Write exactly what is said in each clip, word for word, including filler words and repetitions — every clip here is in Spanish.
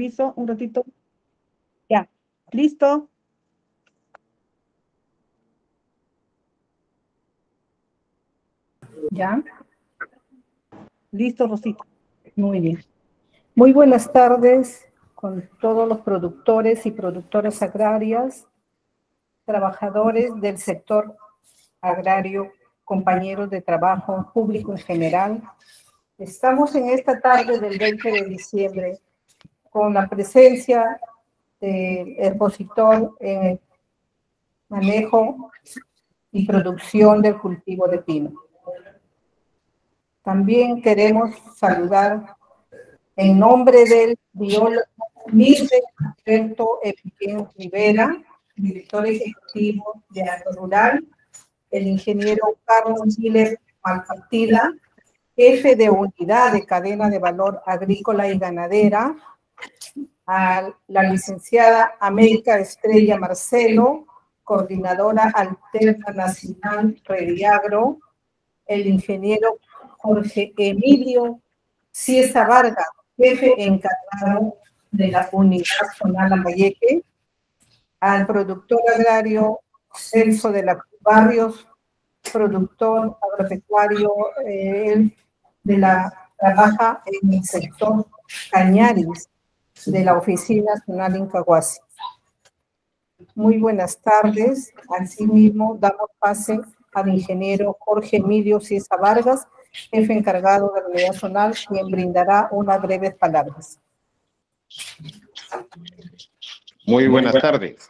Narciso, un ratito. Ya, listo. ¿Ya? Listo, Rosita. Muy bien. Muy buenas tardes con todos los productores y productoras agrarias, trabajadores del sector agrario, compañeros de trabajo, público en general. Estamos en esta tarde del veinte de diciembre con la presencia del expositor en el manejo y producción del cultivo de pino. También queremos saludar en nombre del biólogo Mirce Alberto Epiquén Rivera, director ejecutivo de Agro Rural, el ingeniero Carlos Miller Malpartida, jefe de unidad de cadena de valor agrícola y ganadera, a la licenciada América Estrella Marcelo, coordinadora alterna nacional Rediagro, el ingeniero Jorge Emilio Ciesa Vargas, jefe encargado de la unidad zonal Lambayeque, al productor agrario Celso de la Barrios, productor agropecuario, eh, él de la trabaja en el sector Cañaris de la Oficina Nacional Incahuasi. Muy buenas tardes. Asimismo, damos pase al ingeniero Jorge Emilio Ciesa Vargas, jefe encargado de la unidad zonal, quien brindará unas breves palabras. Muy buenas tardes.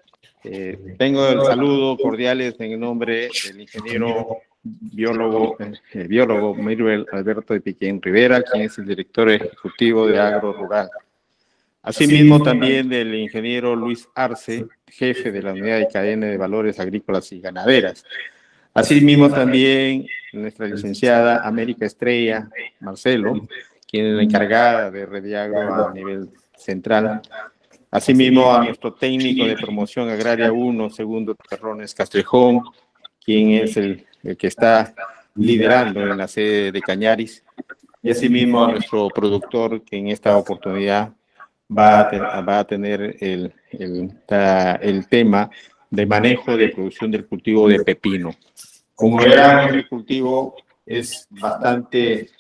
Eh, tengo el saludo cordiales en el nombre del ingeniero biólogo, eh, biólogo Mirce Alberto Epiquén Rivera, quien es el director ejecutivo de Agro Rural. Asimismo, también del ingeniero Luis Arce, jefe de la unidad de cadena de valores agrícolas y ganaderas. Asimismo, también nuestra licenciada América Estrella Marcelo, quien es la encargada de Rediagro a nivel central. Asimismo, a nuestro técnico de promoción agraria uno, segundo Terrones Castrejón, quien es el, el que está liderando en la sede de Cañaris. Y asimismo a nuestro productor, que en esta oportunidad va a, te, va a tener el, el, el tema de manejo de producción del cultivo de pepino. Como verán, el cultivo es bastante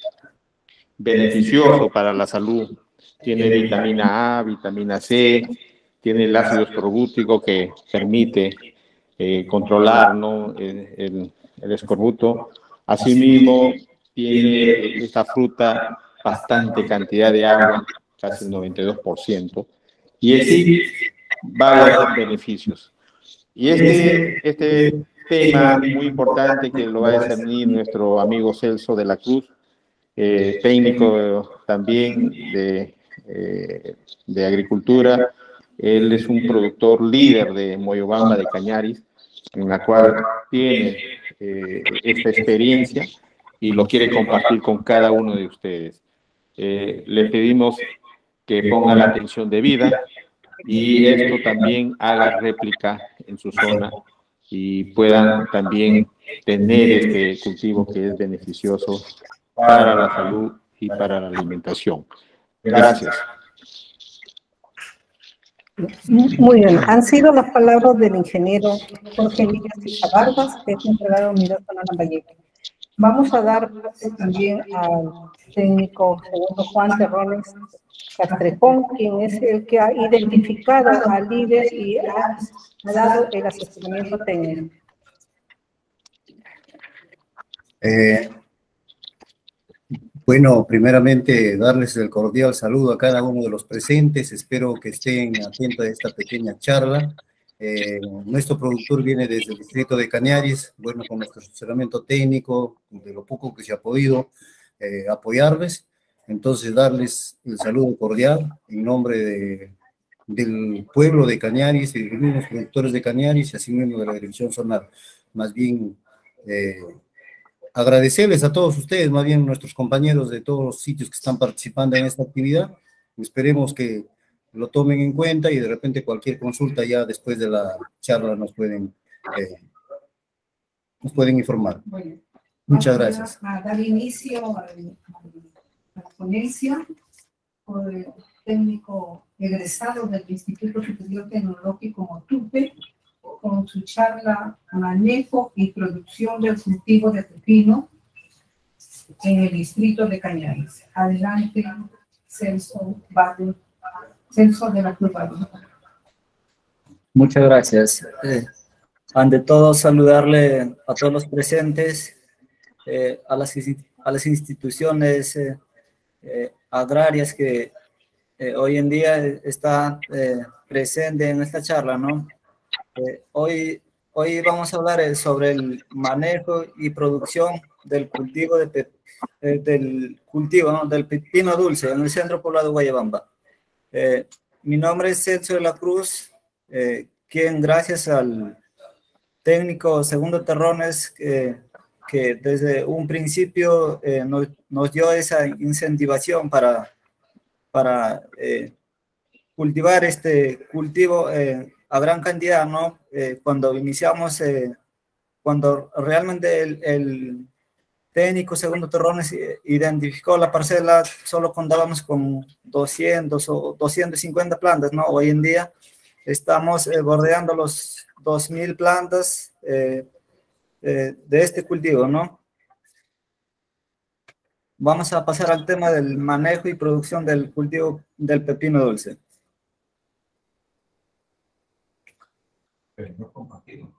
beneficioso para la salud. Tiene vitamina A, vitamina C, tiene el ácido escorbútico que permite eh, controlar, ¿no?, el, el, el escorbuto. Asimismo, tiene esta fruta bastante cantidad de agua, casi el noventa y dos por ciento, y así varios beneficios. Y este, este tema muy importante que lo va a discernir nuestro amigo Celso de la Cruz, eh, técnico también de, eh, de agricultura. Él es un productor líder de Moyobamba de Cañaris, en la cual tiene eh, esta experiencia y lo quiere compartir con cada uno de ustedes. Eh, le pedimos que ponga la atención debida y esto también haga réplica en su zona y puedan también tener este cultivo que es beneficioso para la salud y para la alimentación. Gracias. Muy bien, han sido las palabras del ingeniero Jorge Emilio Ciesa Vargas, que es encargado de unidad zonal Lambayeque. Vamos a dar pase también al técnico segundo Juan Terrones Castrejón, quien es el que ha identificado al líder y ha, ha dado el asesoramiento técnico. Eh, bueno, primeramente darles el cordial saludo a cada uno de los presentes. Espero que estén atentos a esta pequeña charla. Eh, nuestro productor viene desde el distrito de Cañaris, bueno, con nuestro asesoramiento técnico, de lo poco que se ha podido eh, apoyarles. Entonces, darles el saludo cordial en nombre de, del pueblo de Cañaris y de los mismos productores de Cañaris y así mismo de la dirección zonal. Más bien, eh, agradecerles a todos ustedes, más bien nuestros compañeros de todos los sitios que están participando en esta actividad. Esperemos que lo tomen en cuenta y de repente cualquier consulta ya después de la charla nos pueden, eh, nos pueden informar. Bueno, muchas gracias. A dar inicio a la ponencia. técnico egresado del Instituto Superior Tecnológico Motupe, con su charla Manejo y Producción del Cultivo de Pepino en el distrito de Cañaris. Adelante, Celso Barrio, Celso de la Cruz Barrio. Muchas gracias. Eh, ante todo, saludarle a todos los presentes, eh, a, las, a las instituciones eh, eh, agrarias que eh, hoy en día están eh, presentes en esta charla, ¿no? Eh, hoy, hoy vamos a hablar eh, sobre el manejo y producción del cultivo, de pe, eh, del cultivo ¿no? del pepino dulce en el centro poblado de Guayabamba. Eh, mi nombre es Celso de la Cruz, eh, quien gracias al técnico Segundo Terrones, eh, que desde un principio eh, nos, nos dio esa incentivación para, para eh, cultivar este cultivo eh, a gran cantidad, ¿no? Eh, cuando iniciamos, eh, cuando realmente el, el técnico Segundo Terrones identificó la parcela, solo contábamos con doscientas o doscientas cincuenta plantas, ¿no? Hoy en día estamos eh, bordeando los dos mil plantas eh, eh, de este cultivo, ¿no? Vamos a pasar al tema del manejo y producción del cultivo del pepino dulce. No compartido.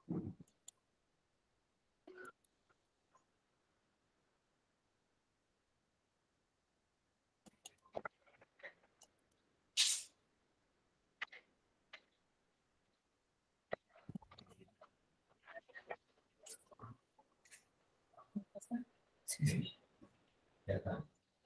Sí, sí. Ya está.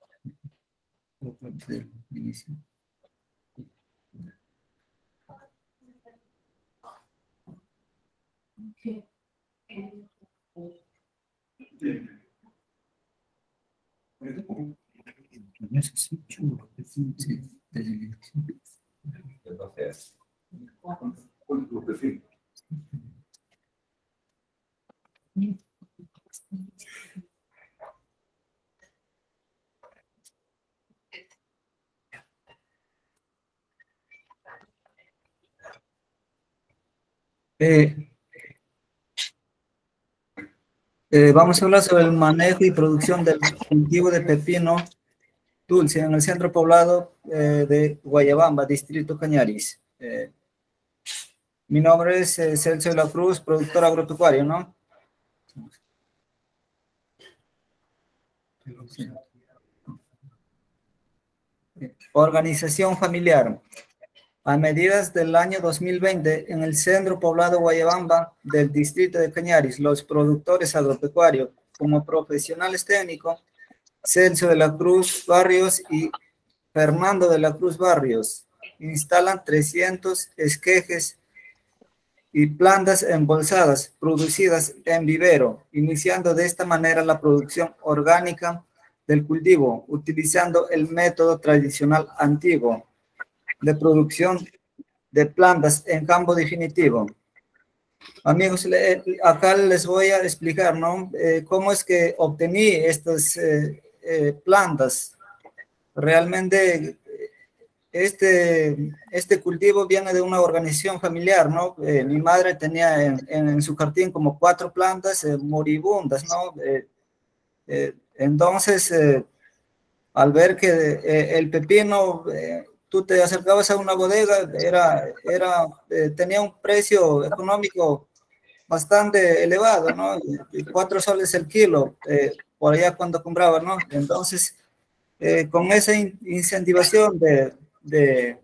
Okay. Entonces, Eh, eh, vamos a hablar sobre el manejo y producción del cultivo de pepino dulce en el centro poblado eh, de Guayabamba, distrito Cañaris. Eh, mi nombre es eh, Celso de la Cruz, productor agropecuario, ¿no? Sí. Organización familiar. A medidas del año dos mil veinte, en el centro poblado Guayabamba del distrito de Cañaris, los productores agropecuarios, como profesionales técnicos, Celso de la Cruz Barrios y Fernando de la Cruz Barrios, instalan trescientos esquejes y plantas embolsadas producidas en vivero, iniciando de esta manera la producción orgánica del cultivo, utilizando el método tradicional antiguo de producción de plantas en campo definitivo. Amigos, acá les voy a explicar, ¿no? Eh, cómo es que obtení estas eh, eh, plantas. Realmente este, este cultivo viene de una organización familiar, ¿no? Eh, mi madre tenía en, en su jardín como cuatro plantas eh, moribundas, ¿no? Eh, eh, entonces, eh, al ver que eh, el pepino... Eh, tú te acercabas a una bodega, era, era, eh, tenía un precio económico bastante elevado, ¿no? Cuatro soles el kilo, eh, por allá cuando compraba, ¿no? Entonces, eh, con esa in incentivación de, de,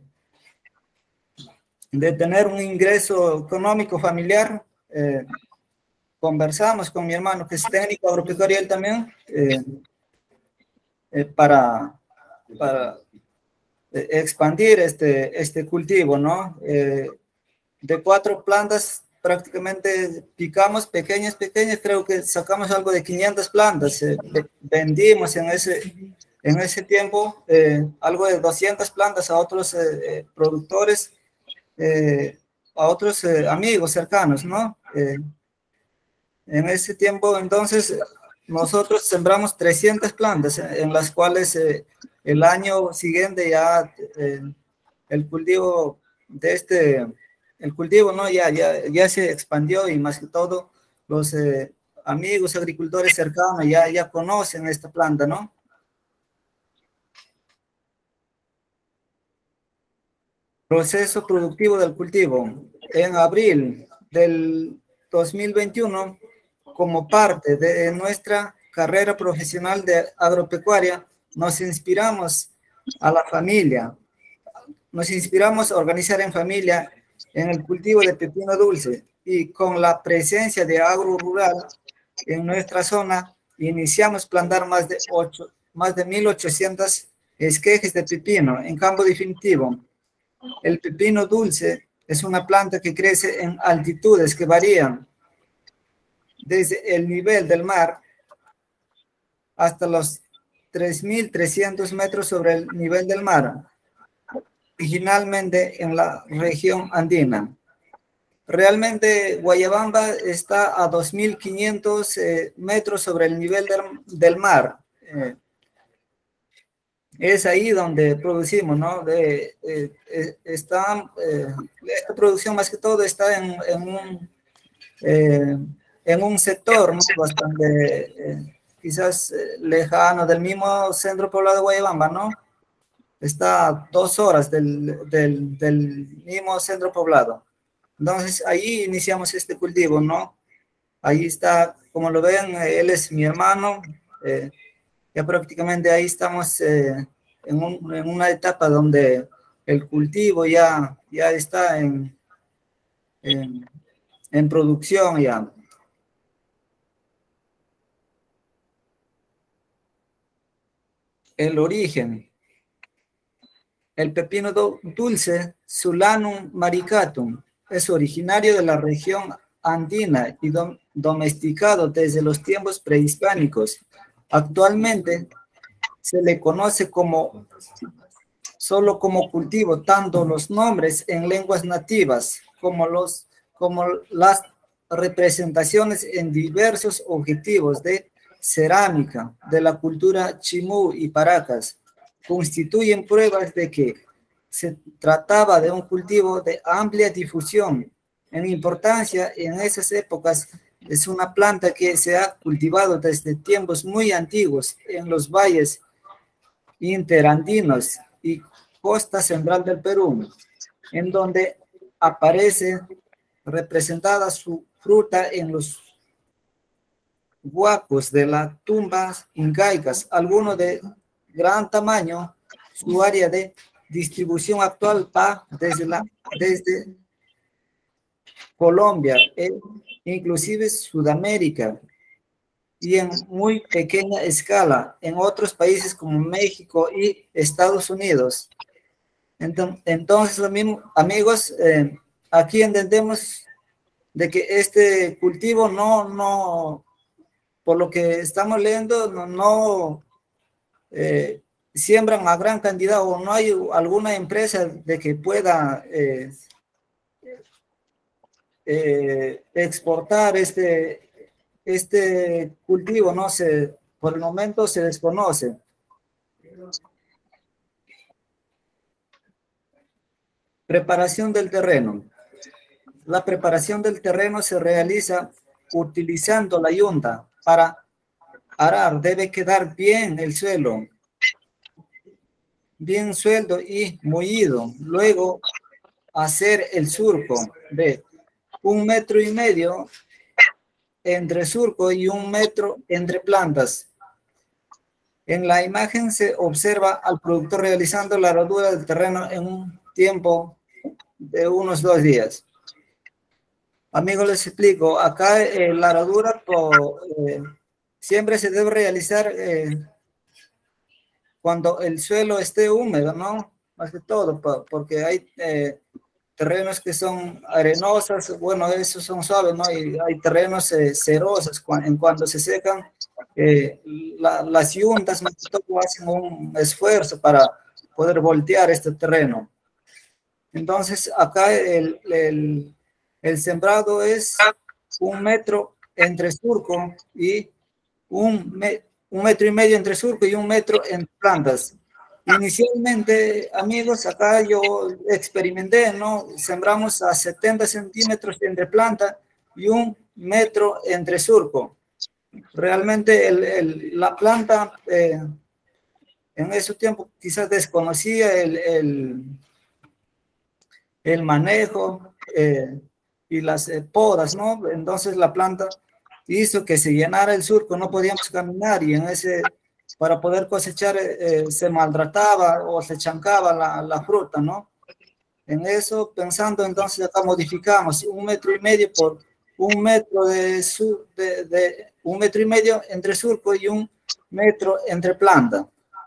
de tener un ingreso económico familiar, eh, conversamos con mi hermano, que es técnico agropecuario él también, eh, eh, para... para expandir este, este cultivo, ¿no? Eh, de cuatro plantas prácticamente picamos pequeñas, pequeñas, creo que sacamos algo de quinientas plantas, eh, vendimos en ese, en ese tiempo eh, algo de doscientas plantas a otros eh, eh, productores, eh, a otros eh, amigos cercanos, ¿no? Eh, en ese tiempo, entonces, nosotros sembramos trescientas plantas, en las cuales eh, el año siguiente ya eh, el cultivo de este, el cultivo, ¿no? Ya, ya, ya se expandió y más que todo los eh, amigos agricultores cercanos ya, ya conocen esta planta, ¿no? Proceso productivo del cultivo. En abril del dos mil veintiuno, como parte de nuestra carrera profesional de agropecuaria, nos inspiramos a la familia, nos inspiramos a organizar en familia en el cultivo de pepino dulce y con la presencia de agro rural en nuestra zona, iniciamos plantar más de, ocho, más de mil ochocientos esquejes de pepino en campo definitivo. El pepino dulce es una planta que crece en altitudes que varían desde el nivel del mar hasta los tres mil trescientos metros sobre el nivel del mar, originalmente en la región andina. Realmente Guayabamba está a dos mil quinientos eh, metros sobre el nivel del, del mar. Eh, es ahí donde producimos, ¿no? De, eh, eh, está, eh, esta producción más que todo está en, en, un, eh, en un sector, ¿no? Bastante eh, quizás eh, lejano del mismo centro poblado de Guayabamba, ¿no? Está a dos horas del, del, del mismo centro poblado. Entonces, ahí iniciamos este cultivo, ¿no? Ahí está, como lo ven, él es mi hermano. Eh, ya prácticamente ahí estamos eh, en, un, en una etapa donde el cultivo ya, ya está en, en, en producción ya. El origen. El pepino dulce, Solanum maricatum, es originario de la región andina y dom domesticado desde los tiempos prehispánicos. Actualmente se le conoce como solo como cultivo, tanto los nombres en lenguas nativas como, los, como las representaciones en diversos objetivos de cerámica de la cultura Chimú y Paracas constituyen pruebas de que se trataba de un cultivo de amplia difusión. En importancia, en esas épocas, es una planta que se ha cultivado desde tiempos muy antiguos en los valles interandinos y costa central del Perú, en donde aparece representada su fruta en los huacos de las tumbas incaicas, algunos de gran tamaño. Su área de distribución actual va desde, la, desde Colombia, e inclusive Sudamérica, y en muy pequeña escala en otros países como México y Estados Unidos. Entonces, entonces lo mismo, amigos, eh, aquí entendemos de que este cultivo no, no, por lo que estamos leyendo, no, no eh, siembran a gran cantidad o no hay alguna empresa de que pueda eh, eh, exportar este, este cultivo, no se, por el momento se desconoce. Preparación del terreno. La preparación del terreno se realiza utilizando la yunta. Para arar debe quedar bien el suelo, bien suelto y mullido. Luego hacer el surco de un metro y medio entre surco y un metro entre plantas. En la imagen se observa al productor realizando la aradura del terreno en un tiempo de unos dos días. Amigos, les explico. Acá eh, la aradura por, eh, siempre se debe realizar eh, cuando el suelo esté húmedo, ¿no? Más que todo, porque hay eh, terrenos que son arenosos, bueno, esos son suaves, ¿no? Y hay terrenos eh, cerosos, en cuando se secan, eh, la, las yuntas más que todo hacen un esfuerzo para poder voltear este terreno. Entonces, acá el, el, el sembrado es un metro entre surco y un, me, un metro y medio entre surco y un metro entre plantas. Inicialmente, amigos, acá yo experimenté, ¿no? Sembramos a setenta centímetros entre planta y un metro entre surco. Realmente el, el, la planta eh, en ese tiempo quizás desconocía el, el, el manejo eh, y las eh, podas, ¿no? Entonces la planta hizo que se llenara el surco, no podíamos caminar y en ese... para poder cosechar eh, se maltrataba o se chancaba la, la fruta, ¿no? En eso, pensando, entonces acá modificamos un metro y medio por un metro de, sur, de, de un metro y medio entre surco y un metro entre planta.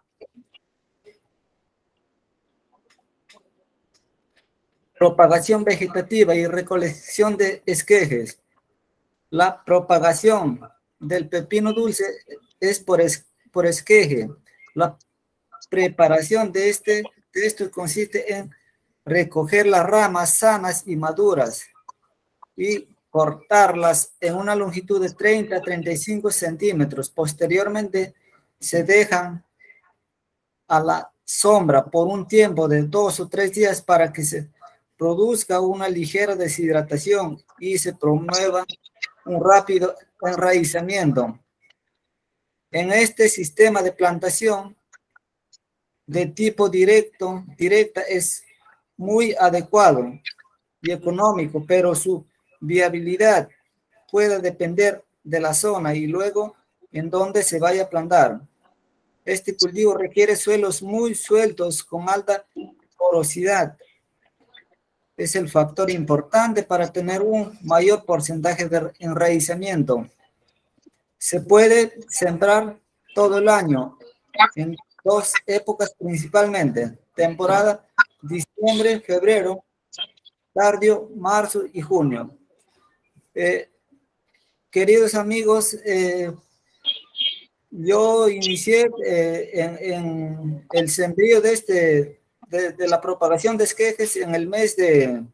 Propagación vegetativa y recolección de esquejes. La propagación del pepino dulce es por esquejes. por esqueje. La preparación de este de esto consiste en recoger las ramas sanas y maduras y cortarlas en una longitud de treinta a treinta y cinco centímetros. Posteriormente se dejan a la sombra por un tiempo de dos o tres días para que se produzca una ligera deshidratación y se promueva un rápido enraizamiento. En este sistema de plantación de tipo directo, directa es muy adecuado y económico, pero su viabilidad puede depender de la zona y luego en donde se vaya a plantar. Este cultivo requiere suelos muy sueltos con alta porosidad. Es el factor importante para tener un mayor porcentaje de enraizamiento. Se puede sembrar todo el año en dos épocas principalmente, temporada diciembre, febrero, tardío, marzo y junio. Eh, queridos amigos, eh, yo inicié eh, en, en el sembrío de, este, de, de la propagación de esquejes en el mes de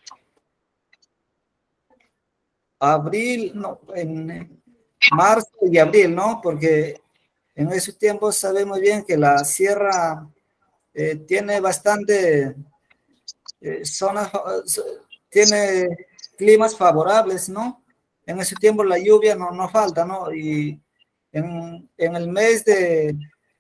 abril, no, en marzo y abril, ¿no? Porque en esos tiempos sabemos bien que la sierra eh, tiene bastante eh, zonas, tiene climas favorables, ¿no? En ese tiempo la lluvia no, no falta, ¿no? Y en, en el mes de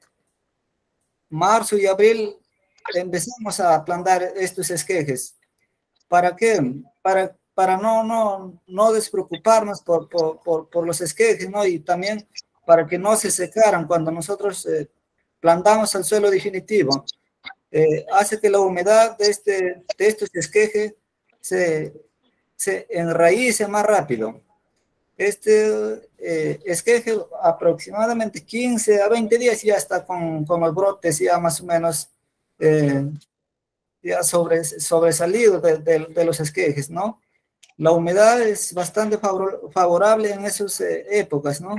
marzo y abril empezamos a plantar estos esquejes. ¿Para qué? Para, para no, no, no despreocuparnos por, por, por, por los esquejes, ¿no? Y también para que no se secaran cuando nosotros eh, plantamos el suelo definitivo. Eh, hace que la humedad de, este, de estos esquejes se, se enraíce más rápido. Este eh, esqueje aproximadamente quince a veinte días ya está con, con los brotes ya más o menos eh, ya sobre, sobresalido de, de, de los esquejes, ¿no? La humedad es bastante favor, favorable en esas eh, épocas, ¿no?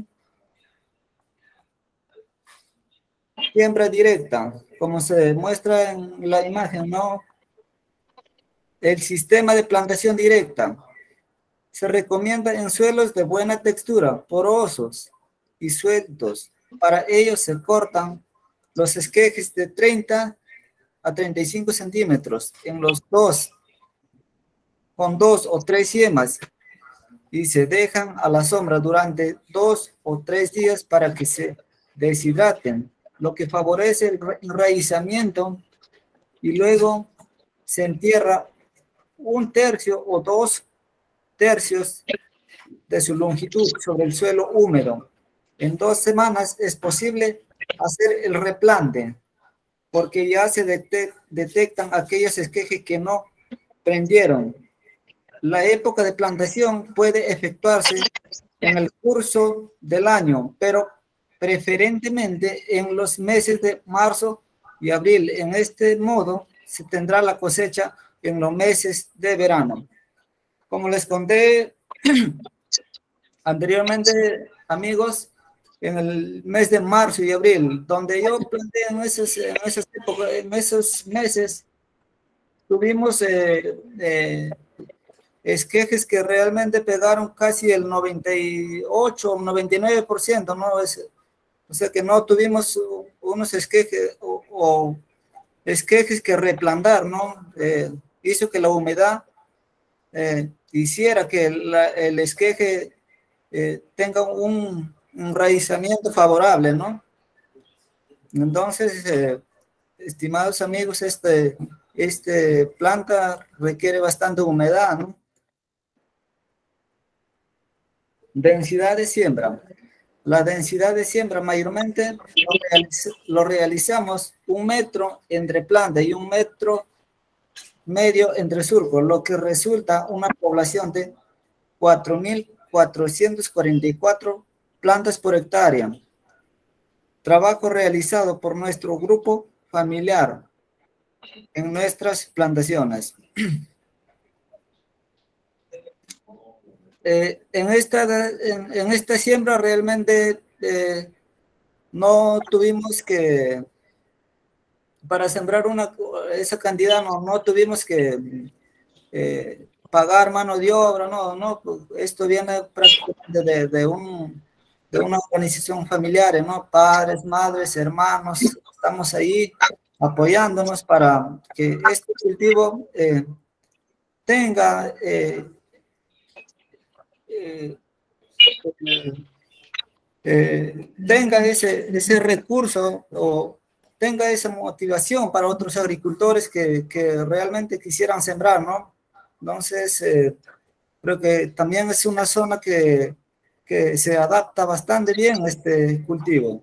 Siembra directa, como se muestra en la imagen, ¿no? El sistema de plantación directa se recomienda en suelos de buena textura, porosos y sueltos. Para ello se cortan los esquejes de treinta a treinta y cinco centímetros en los dos, con dos o tres yemas, y se dejan a la sombra durante dos o tres días para que se deshidraten, lo que favorece el enraizamiento, y luego se entierra un tercio o dos tercios de su longitud sobre el suelo húmedo. En dos semanas es posible hacer el replante, porque ya se detect detectan aquellos esquejes que no prendieron. La época de plantación puede efectuarse en el curso del año, pero preferentemente en los meses de marzo y abril. En este modo se tendrá la cosecha en los meses de verano. Como les conté anteriormente, amigos, en el mes de marzo y abril, donde yo planté en esos, en esas épocas, en esos meses, tuvimos eh, eh, esquejes que realmente pegaron casi el noventa y ocho o noventa y nueve por ciento, ¿no? Es, o sea que no tuvimos unos esquejes o, o esquejes que replantar, ¿no? Eh, hizo que la humedad eh, hiciera que la, el esqueje eh, tenga un, un raizamiento favorable, ¿no? Entonces, eh, estimados amigos, este, este planta requiere bastante humedad, ¿no? Densidad de siembra. La densidad de siembra mayormente lo, realiz lo realizamos un metro entre planta y un metro medio entre surco, lo que resulta una población de cuatro mil cuatrocientas cuarenta y cuatro plantas por hectárea. Trabajo realizado por nuestro grupo familiar en nuestras plantaciones. Eh, en, esta, en, en esta siembra realmente eh, no tuvimos que, para sembrar una, esa cantidad, no, no tuvimos que eh, pagar mano de obra, no, no, esto viene prácticamente de, de, un, de una organización familiar, ¿no? Padres, madres, hermanos, estamos ahí apoyándonos para que este cultivo eh, tenga eh, eh, eh, tenga ese, ese recurso o tenga esa motivación para otros agricultores que, que realmente quisieran sembrar, ¿no? Entonces, eh, creo que también es una zona que, que se adapta bastante bien a este cultivo.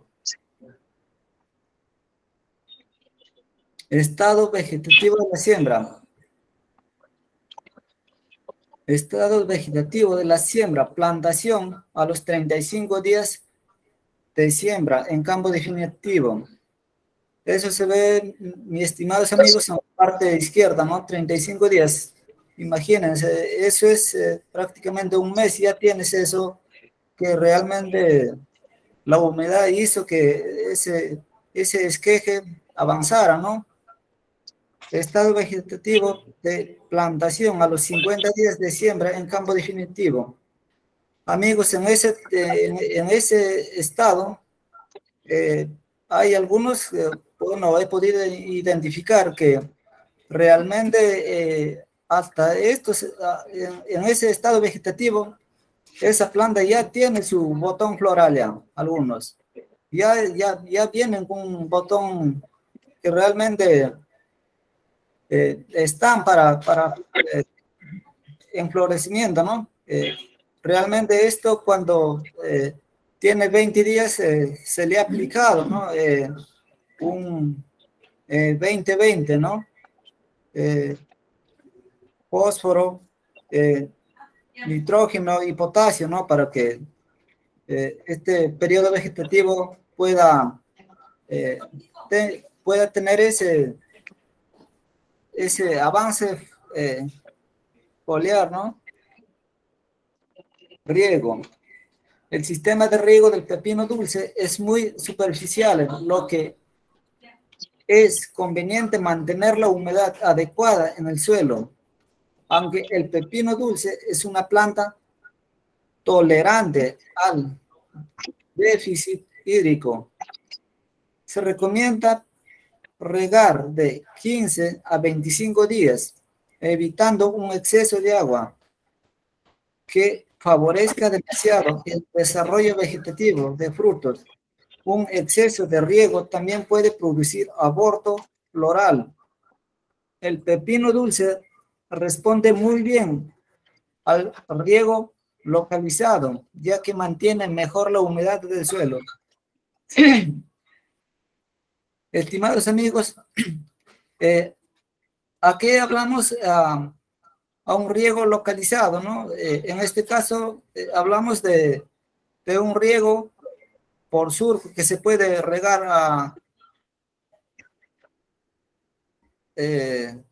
Estado vegetativo de la siembra. Estado vegetativo de la siembra, plantación a los treinta y cinco días de siembra en campo definitivo. Eso se ve, mis estimados amigos, en la parte izquierda, ¿no? treinta y cinco días. Imagínense, eso es eh, prácticamente un mes, ya tienes eso, que realmente la humedad hizo que ese, ese esqueje avanzara, ¿no? Estado vegetativo de plantación a los cincuenta días de siembra en campo definitivo. Amigos, en ese, en, en ese estado eh, hay algunos, eh, bueno, he podido identificar que realmente eh, hasta estos, en, en ese estado vegetativo, esa planta ya tiene su botón floral ya, algunos. Ya, ya, ya vienen con un botón que realmente eh, están para, para eh, enflorecimiento, ¿no? Eh, realmente esto cuando eh, tiene veinte días eh, se le ha aplicado, ¿no? Eh, un eh, veinte veinte, ¿no? Eh, fósforo, eh, nitrógeno y potasio, ¿no? Para que eh, este periodo vegetativo pueda, eh, te, pueda tener ese, ese avance eh, foliar, ¿no? Riego. El sistema de riego del pepino dulce es muy superficial, lo que es conveniente mantener la humedad adecuada en el suelo. Aunque el pepino dulce es una planta tolerante al déficit hídrico, se recomienda regar de quince a veinticinco días, evitando un exceso de agua que favorezca demasiado el desarrollo vegetativo de frutos. Un exceso de riego también puede producir aborto floral. El pepino dulce responde muy bien al riego localizado, ya que mantiene mejor la humedad del suelo. Estimados amigos, eh, aquí hablamos a, a un riego localizado, ¿no? Eh, en este caso, eh, hablamos de, de un riego por surco que se puede regar a eh,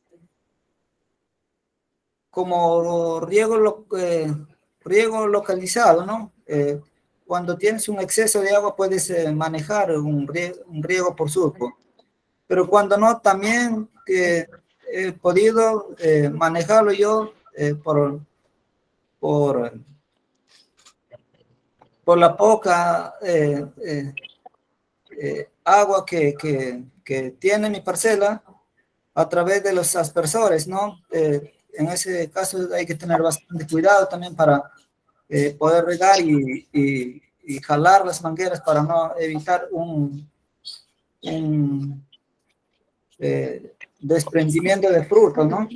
como riego, lo, eh, riego localizado, ¿no? Eh, cuando tienes un exceso de agua puedes eh, manejar un riego, un riego por surco, pero cuando no, también eh, he podido eh, manejarlo yo eh, por, por, por la poca eh, eh, eh, agua que, que, que tiene mi parcela a través de los aspersores, ¿no? Eh, en ese caso hay que tener bastante cuidado también para eh, poder regar y, y, y jalar las mangueras para no evitar un, un eh, desprendimiento de frutos, ¿no?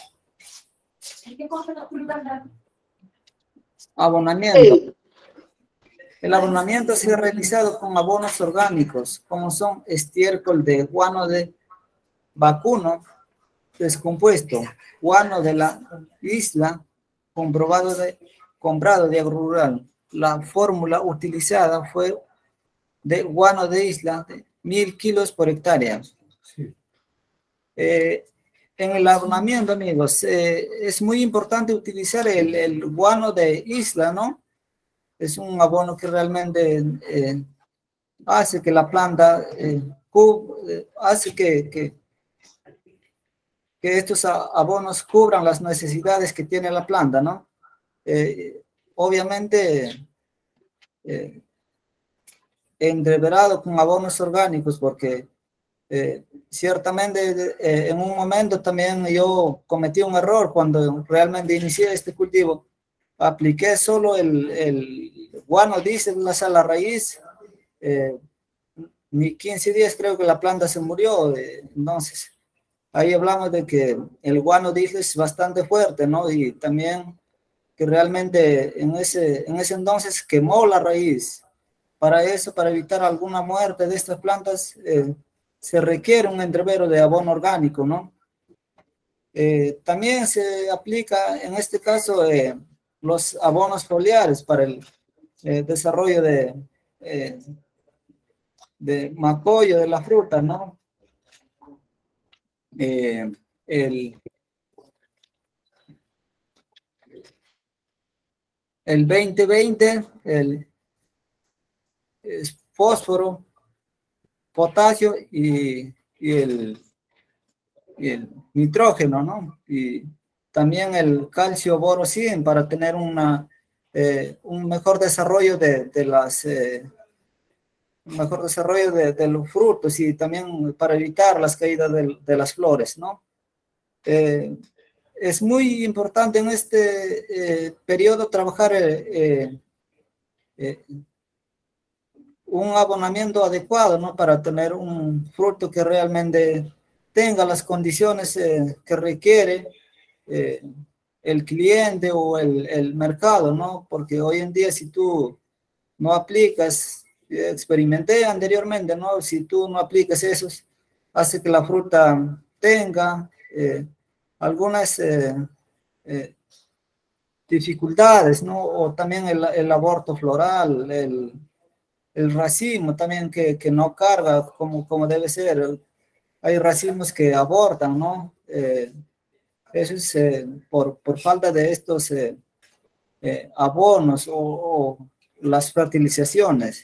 Abonamiento. El abonamiento se ha realizado con abonos orgánicos, como son estiércol de guano de vacuno descompuesto, guano de la isla, comprobado de, comprado de Agrorural. La fórmula utilizada fue de guano de isla de mil kilos por hectárea. Sí. Eh, en el abonamiento, amigos, eh, es muy importante utilizar el, el guano de isla, ¿no? Es un abono que realmente eh, hace que la planta, eh, cub, eh, hace que, que, que estos abonos cubran las necesidades que tiene la planta, ¿no? Eh, obviamente, eh, entreverado con abonos orgánicos, porque eh, ciertamente eh, en un momento también yo cometí un error cuando realmente inicié este cultivo. Apliqué solo el, el guano, dice, la sala raíz, eh, ni quince días creo que la planta se murió, eh, entonces ahí hablamos de que el guano, dice, es bastante fuerte, ¿no? Y también que realmente en ese, en ese entonces quemó la raíz. Para eso, para evitar alguna muerte de estas plantas, eh, se requiere un entrevero de abono orgánico, ¿no? Eh, también se aplica en este caso eh, los abonos foliares para el eh, desarrollo de, eh, de macollo de la fruta, ¿no? Eh, el, el veinte veinte, el es fósforo, potasio y, y, el, y el nitrógeno, ¿no? Y también el calcio boro cien para tener una, eh, un mejor desarrollo de, de las eh, un mejor desarrollo de, de los frutos y también para evitar las caídas de, de las flores, ¿no? Eh, es muy importante en este eh, periodo trabajar eh, eh, un abonamiento adecuado, ¿no? Para tener un fruto que realmente tenga las condiciones eh, que requiere eh, el cliente o el, el mercado, ¿no? Porque hoy en día si tú no aplicas, eh, experimenté anteriormente, ¿no? Si tú no aplicas eso, hace que la fruta tenga eh, algunas eh, eh, dificultades, ¿no? O también el, el aborto floral, el, el racimo también que, que no carga como, como debe ser. Hay racimos que abortan, ¿no? Eh, eso es eh, por, por falta de estos eh, eh, abonos o, o las fertilizaciones.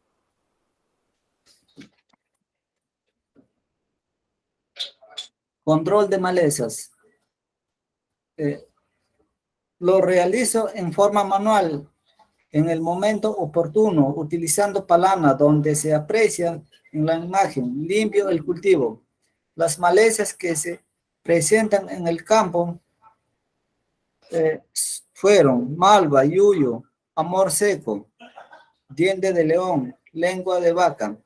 Control de malezas. Eh, lo realizo en forma manual, en el momento oportuno, utilizando palana donde se aprecia en la imagen, limpio el cultivo. Las malezas que se presentan en el campo eh, fueron malva, yuyo, amor seco, diente de león, lengua de vaca.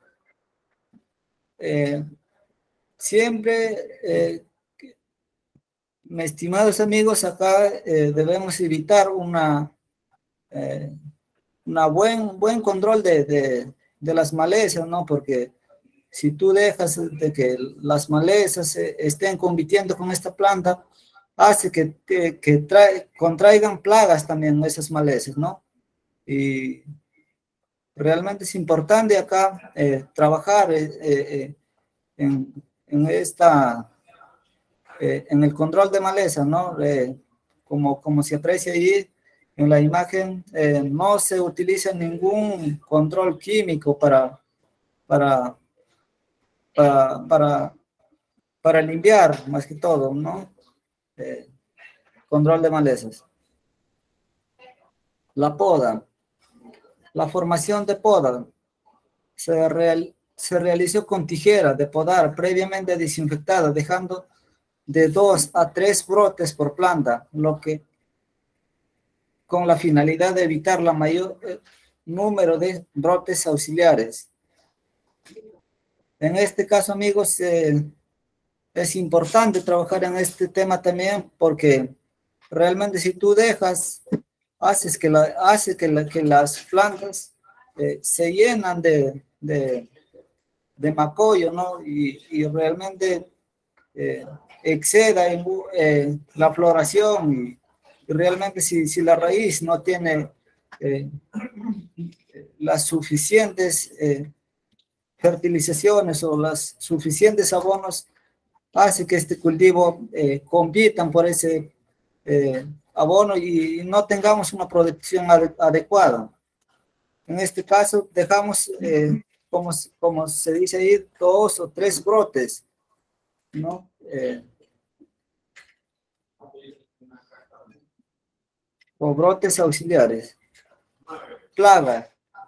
Eh, siempre, eh, mis estimados amigos, acá eh, debemos evitar una, eh, una buen, buen control de, de, de las malezas, ¿no? Porque si tú dejas de que las malezas eh, estén compitiendo con esta planta, hace que, que, que trae, contraigan plagas también esas malezas, ¿no? Y realmente es importante acá eh, trabajar eh, eh, en, en, esta, eh, en el control de malezas, ¿no? Eh, como, como se aprecia ahí en la imagen, eh, no se utiliza ningún control químico para, para, para, para, para limpiar, más que todo, ¿no? Eh, control de malezas. La poda. La formación de poda se real, se realizó con tijera de podar previamente desinfectada, dejando de dos a tres brotes por planta, lo que con la finalidad de evitar la mayor eh, número de brotes auxiliares. En este caso, amigos, eh, es importante trabajar en este tema también porque realmente si tú dejas, haces que, la, hace que, la, que las plantas eh, se llenan de, de, de macollo, ¿no? Y, y realmente eh, exceda en, eh, la floración y, y realmente si, si la raíz no tiene eh, las suficientes eh, fertilizaciones o las suficientes abonos, hace que este cultivo eh, compitan por ese eh, abono y no tengamos una producción ad adecuada. En este caso, dejamos, eh, como, como se dice ahí, dos o tres brotes, ¿no? Eh, o brotes auxiliares. Plaga.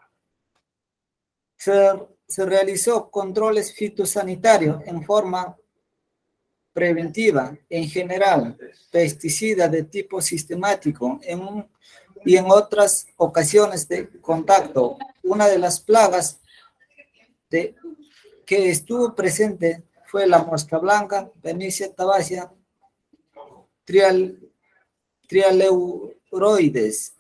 Se, se realizó controles fitosanitarios en forma preventiva, en general, pesticida de tipo sistemático en un, y en otras ocasiones de contacto. Una de las plagas de, que estuvo presente fue la mosca blanca, Bemisia tabacia, trial, trialeuroides,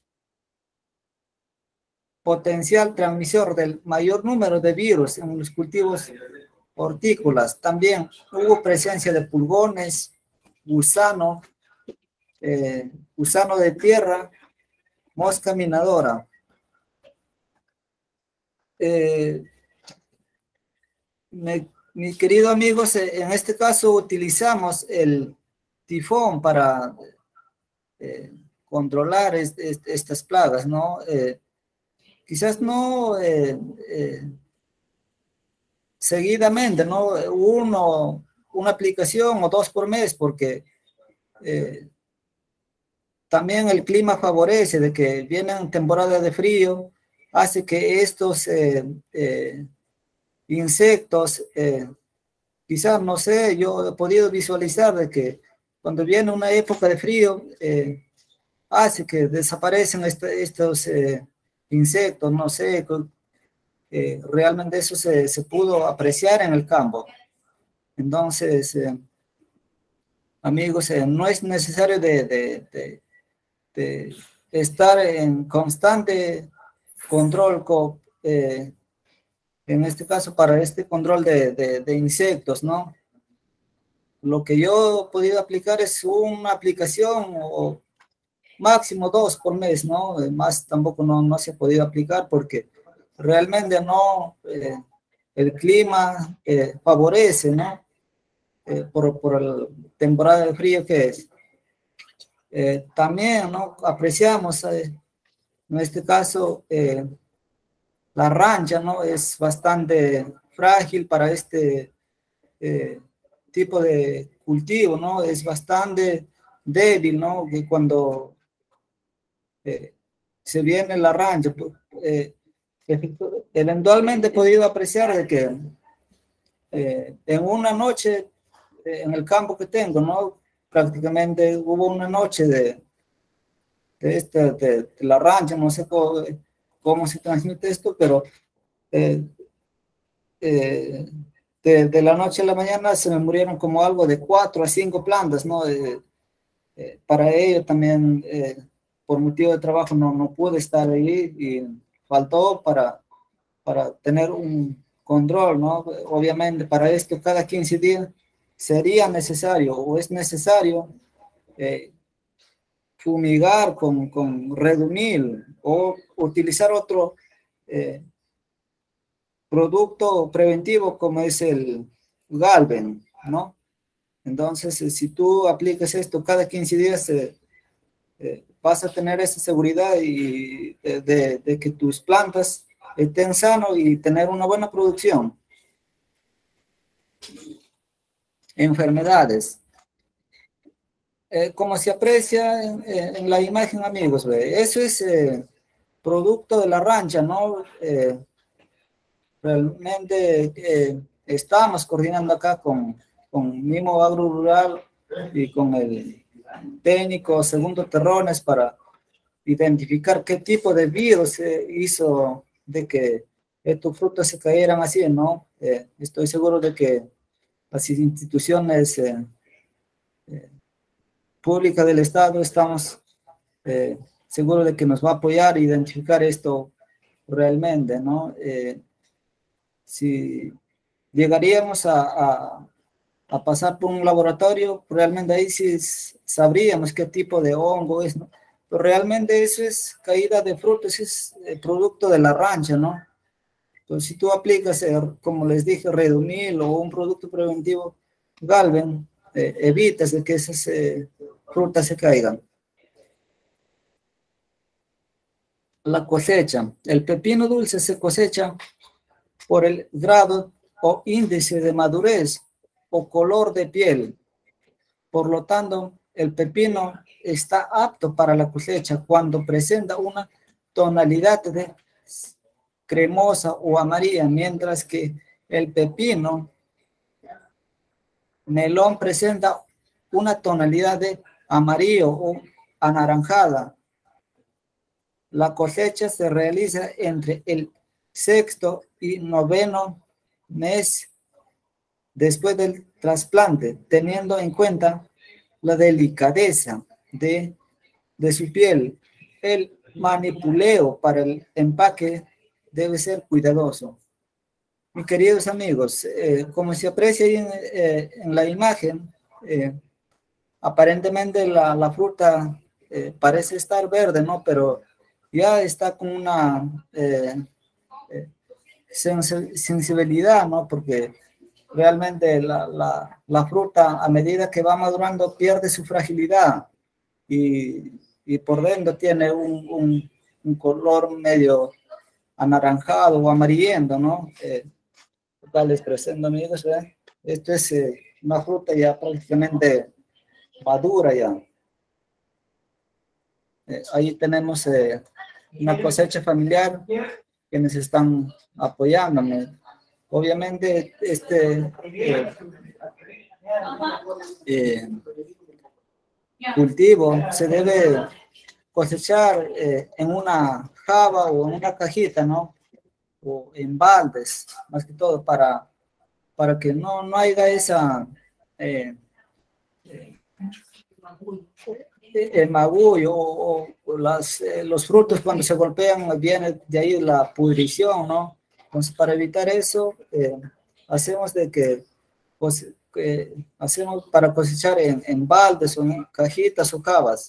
potencial transmisor del mayor número de virus en los cultivos hortícolas. También hubo presencia de pulgones, gusano, eh, gusano de tierra, mosca minadora. Eh, me, mis queridos amigos, en este caso utilizamos el tifón para eh, controlar est, est, estas plagas, ¿no? Eh, quizás no eh, eh, seguidamente, ¿no? Uno, una aplicación o dos por mes, porque eh, también el clima favorece de que vienen temporadas de frío, hace que estos eh, eh, insectos, eh, quizás, no sé, yo he podido visualizar de que cuando viene una época de frío, eh, hace que desaparecen este, estos eh, insectos, no sé, eh, realmente eso se, se pudo apreciar en el campo. Entonces, eh, amigos, eh, no es necesario de, de, de, de estar en constante control, con, eh, en este caso para este control de, de, de insectos, ¿no? Lo que yo he podido aplicar es una aplicación o máximo dos por mes, ¿no? Más tampoco no, no se ha podido aplicar porque realmente no, eh, el clima eh, favorece, ¿no? Eh, por, por la temporada de frío que es. Eh, también, ¿no? Apreciamos, eh, en este caso, eh, la rancha, ¿no? Es bastante frágil para este eh, tipo de cultivo, ¿no? Es bastante débil, ¿no? Que cuando eh, se viene la rancha, pues, eh, eventualmente he podido apreciar de que eh, en una noche, eh, en el campo que tengo, ¿no? Prácticamente hubo una noche de, de, este, de, de la rancha, no sé cómo, cómo se transmite esto, pero eh, eh, de, de la noche a la mañana se me murieron como algo de cuatro a cinco plantas, ¿no? Eh, eh, para ello también, eh, por motivo de trabajo, no, no pude estar ahí y faltó para, para tener un control, ¿no? Obviamente para esto cada quince días sería necesario o es necesario eh, fumigar con, con Redumil o utilizar otro eh, producto preventivo como es el Galven, ¿no? Entonces, si tú aplicas esto cada quince días, eh, eh, vas a tener esa seguridad y de, de, de que tus plantas estén sanos y tener una buena producción. Enfermedades. Eh, como se aprecia en, en la imagen, amigos, ¿ve? Eso es eh, producto de la rancha, ¿no? Eh, realmente eh, estamos coordinando acá con, con Mimo Agro Rural y con el técnico Segundo Terrones para identificar qué tipo de virus eh, hizo de que estos frutos se cayeran así, ¿no? Eh, estoy seguro de que las instituciones eh, eh, públicas del Estado estamos eh, seguros de que nos va a apoyar a identificar esto realmente, ¿no? Eh, si llegaríamos a, a, a pasar por un laboratorio, realmente ahí sí sabríamos qué tipo de hongo es, ¿no? Pero realmente eso es caída de frutos, es eh, producto de la rancha, ¿no? Entonces, si tú aplicas, eh, como les dije, Redumil o un producto preventivo, Galven, eh, evitas de que esas eh, frutas se caigan. La cosecha. El pepino dulce se cosecha por el grado o índice de madurez o color de piel. Por lo tanto, el pepino está apto para la cosecha cuando presenta una tonalidad de cremosa o amarilla, mientras que el pepino melón presenta una tonalidad de amarillo o anaranjada. La cosecha se realiza entre el sexto y noveno mes después del trasplante, teniendo en cuenta la delicadeza de, de su piel. El manipuleo para el empaque debe ser cuidadoso. Mis queridos amigos, eh, como se aprecia ahí en, eh, en la imagen, eh, aparentemente la, la fruta eh, parece estar verde, ¿no? Pero ya está con una eh, eh, sensibilidad, ¿no? Porque realmente la, la, la fruta a medida que va madurando pierde su fragilidad y, y por dentro tiene un, un, un color medio anaranjado o amarillento, ¿no? Eh, les presento, amigos, ¿verdad? Esto es eh, una fruta ya prácticamente madura ya. Eh, ahí tenemos eh, una cosecha familiar quienes están apoyándome. Obviamente este eh, eh, cultivo se debe cosechar eh, en una java o en una cajita, ¿no? O en baldes, más que todo, para, para que no, no haya esa eh, eh, el magullo o, o las, eh, los frutos cuando se golpean, viene de ahí la pudrición, ¿no? Entonces, para evitar eso, eh, hacemos de que, pues, eh, hacemos para cosechar en, en baldes o en cajitas o cavas.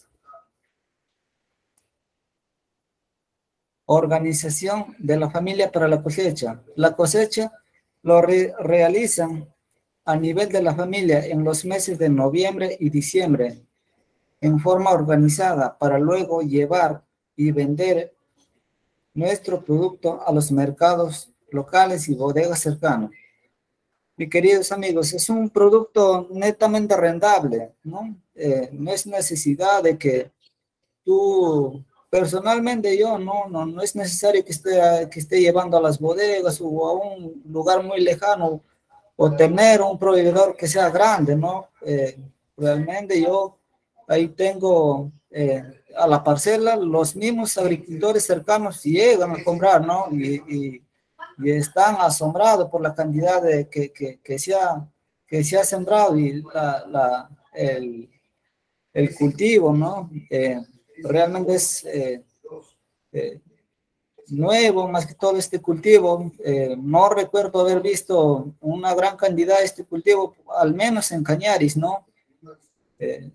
Organización de la familia para la cosecha. La cosecha lo re realizan a nivel de la familia en los meses de noviembre y diciembre en forma organizada para luego llevar y vender nuestro producto a los mercados locales y bodegas cercanas. Mis queridos amigos, es un producto netamente rentable, ¿no? Eh, no es necesidad de que tú... Personalmente yo no, no, no es necesario que esté, que esté llevando a las bodegas o a un lugar muy lejano o tener un proveedor que sea grande, ¿no? Eh, realmente yo ahí tengo eh, a la parcela, los mismos agricultores cercanos llegan a comprar, ¿no? Y, y, y están asombrados por la cantidad de, que, que, que, se ha, que se ha sembrado y la, la, el, el cultivo, ¿no? Eh, realmente es eh, eh, nuevo, más que todo este cultivo. Eh, no recuerdo haber visto una gran cantidad de este cultivo, al menos en Cañaris, ¿no? Eh,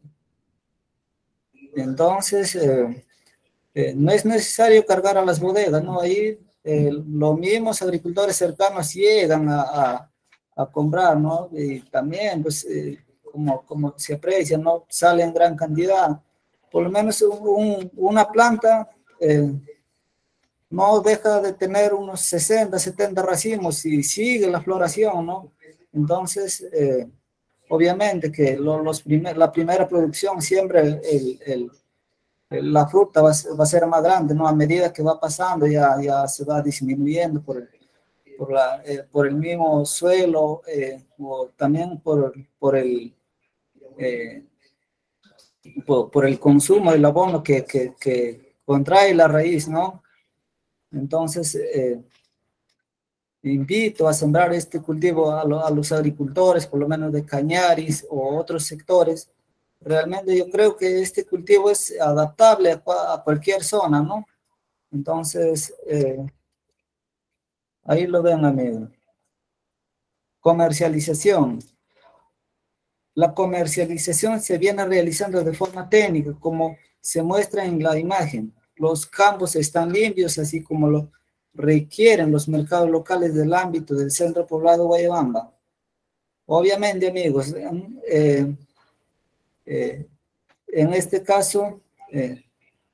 entonces, eh, eh, no es necesario cargar a las bodegas, ¿no? Ahí eh, los mismos agricultores cercanos llegan a, a, a comprar, ¿no? Y también, pues, eh, como, como se aprecia, ¿no? Sale en gran cantidad. Por lo menos un, una planta eh, no deja de tener unos sesenta, setenta racimos y sigue la floración, ¿no? Entonces, eh, obviamente que lo, los primer, la primera producción siempre el, el, el, la fruta va, va a ser más grande, ¿no? A medida que va pasando ya, ya se va disminuyendo por el, por, la, eh, por el mismo suelo, eh, o también por, por, el, eh, por, por el consumo del abono que, que, que contrae la raíz, ¿no? Entonces, eh, invito a sembrar este cultivo a, lo, a los agricultores, por lo menos de Cañaris o otros sectores. Realmente yo creo que este cultivo es adaptable a, a cualquier zona, ¿no? Entonces, eh, ahí lo ven, amigos. Comercialización. La comercialización se viene realizando de forma técnica, como se muestra en la imagen. Los campos están limpios, así como lo requieren los mercados locales del ámbito del centro poblado Guayabamba. Obviamente, amigos, eh, eh, en este caso, eh,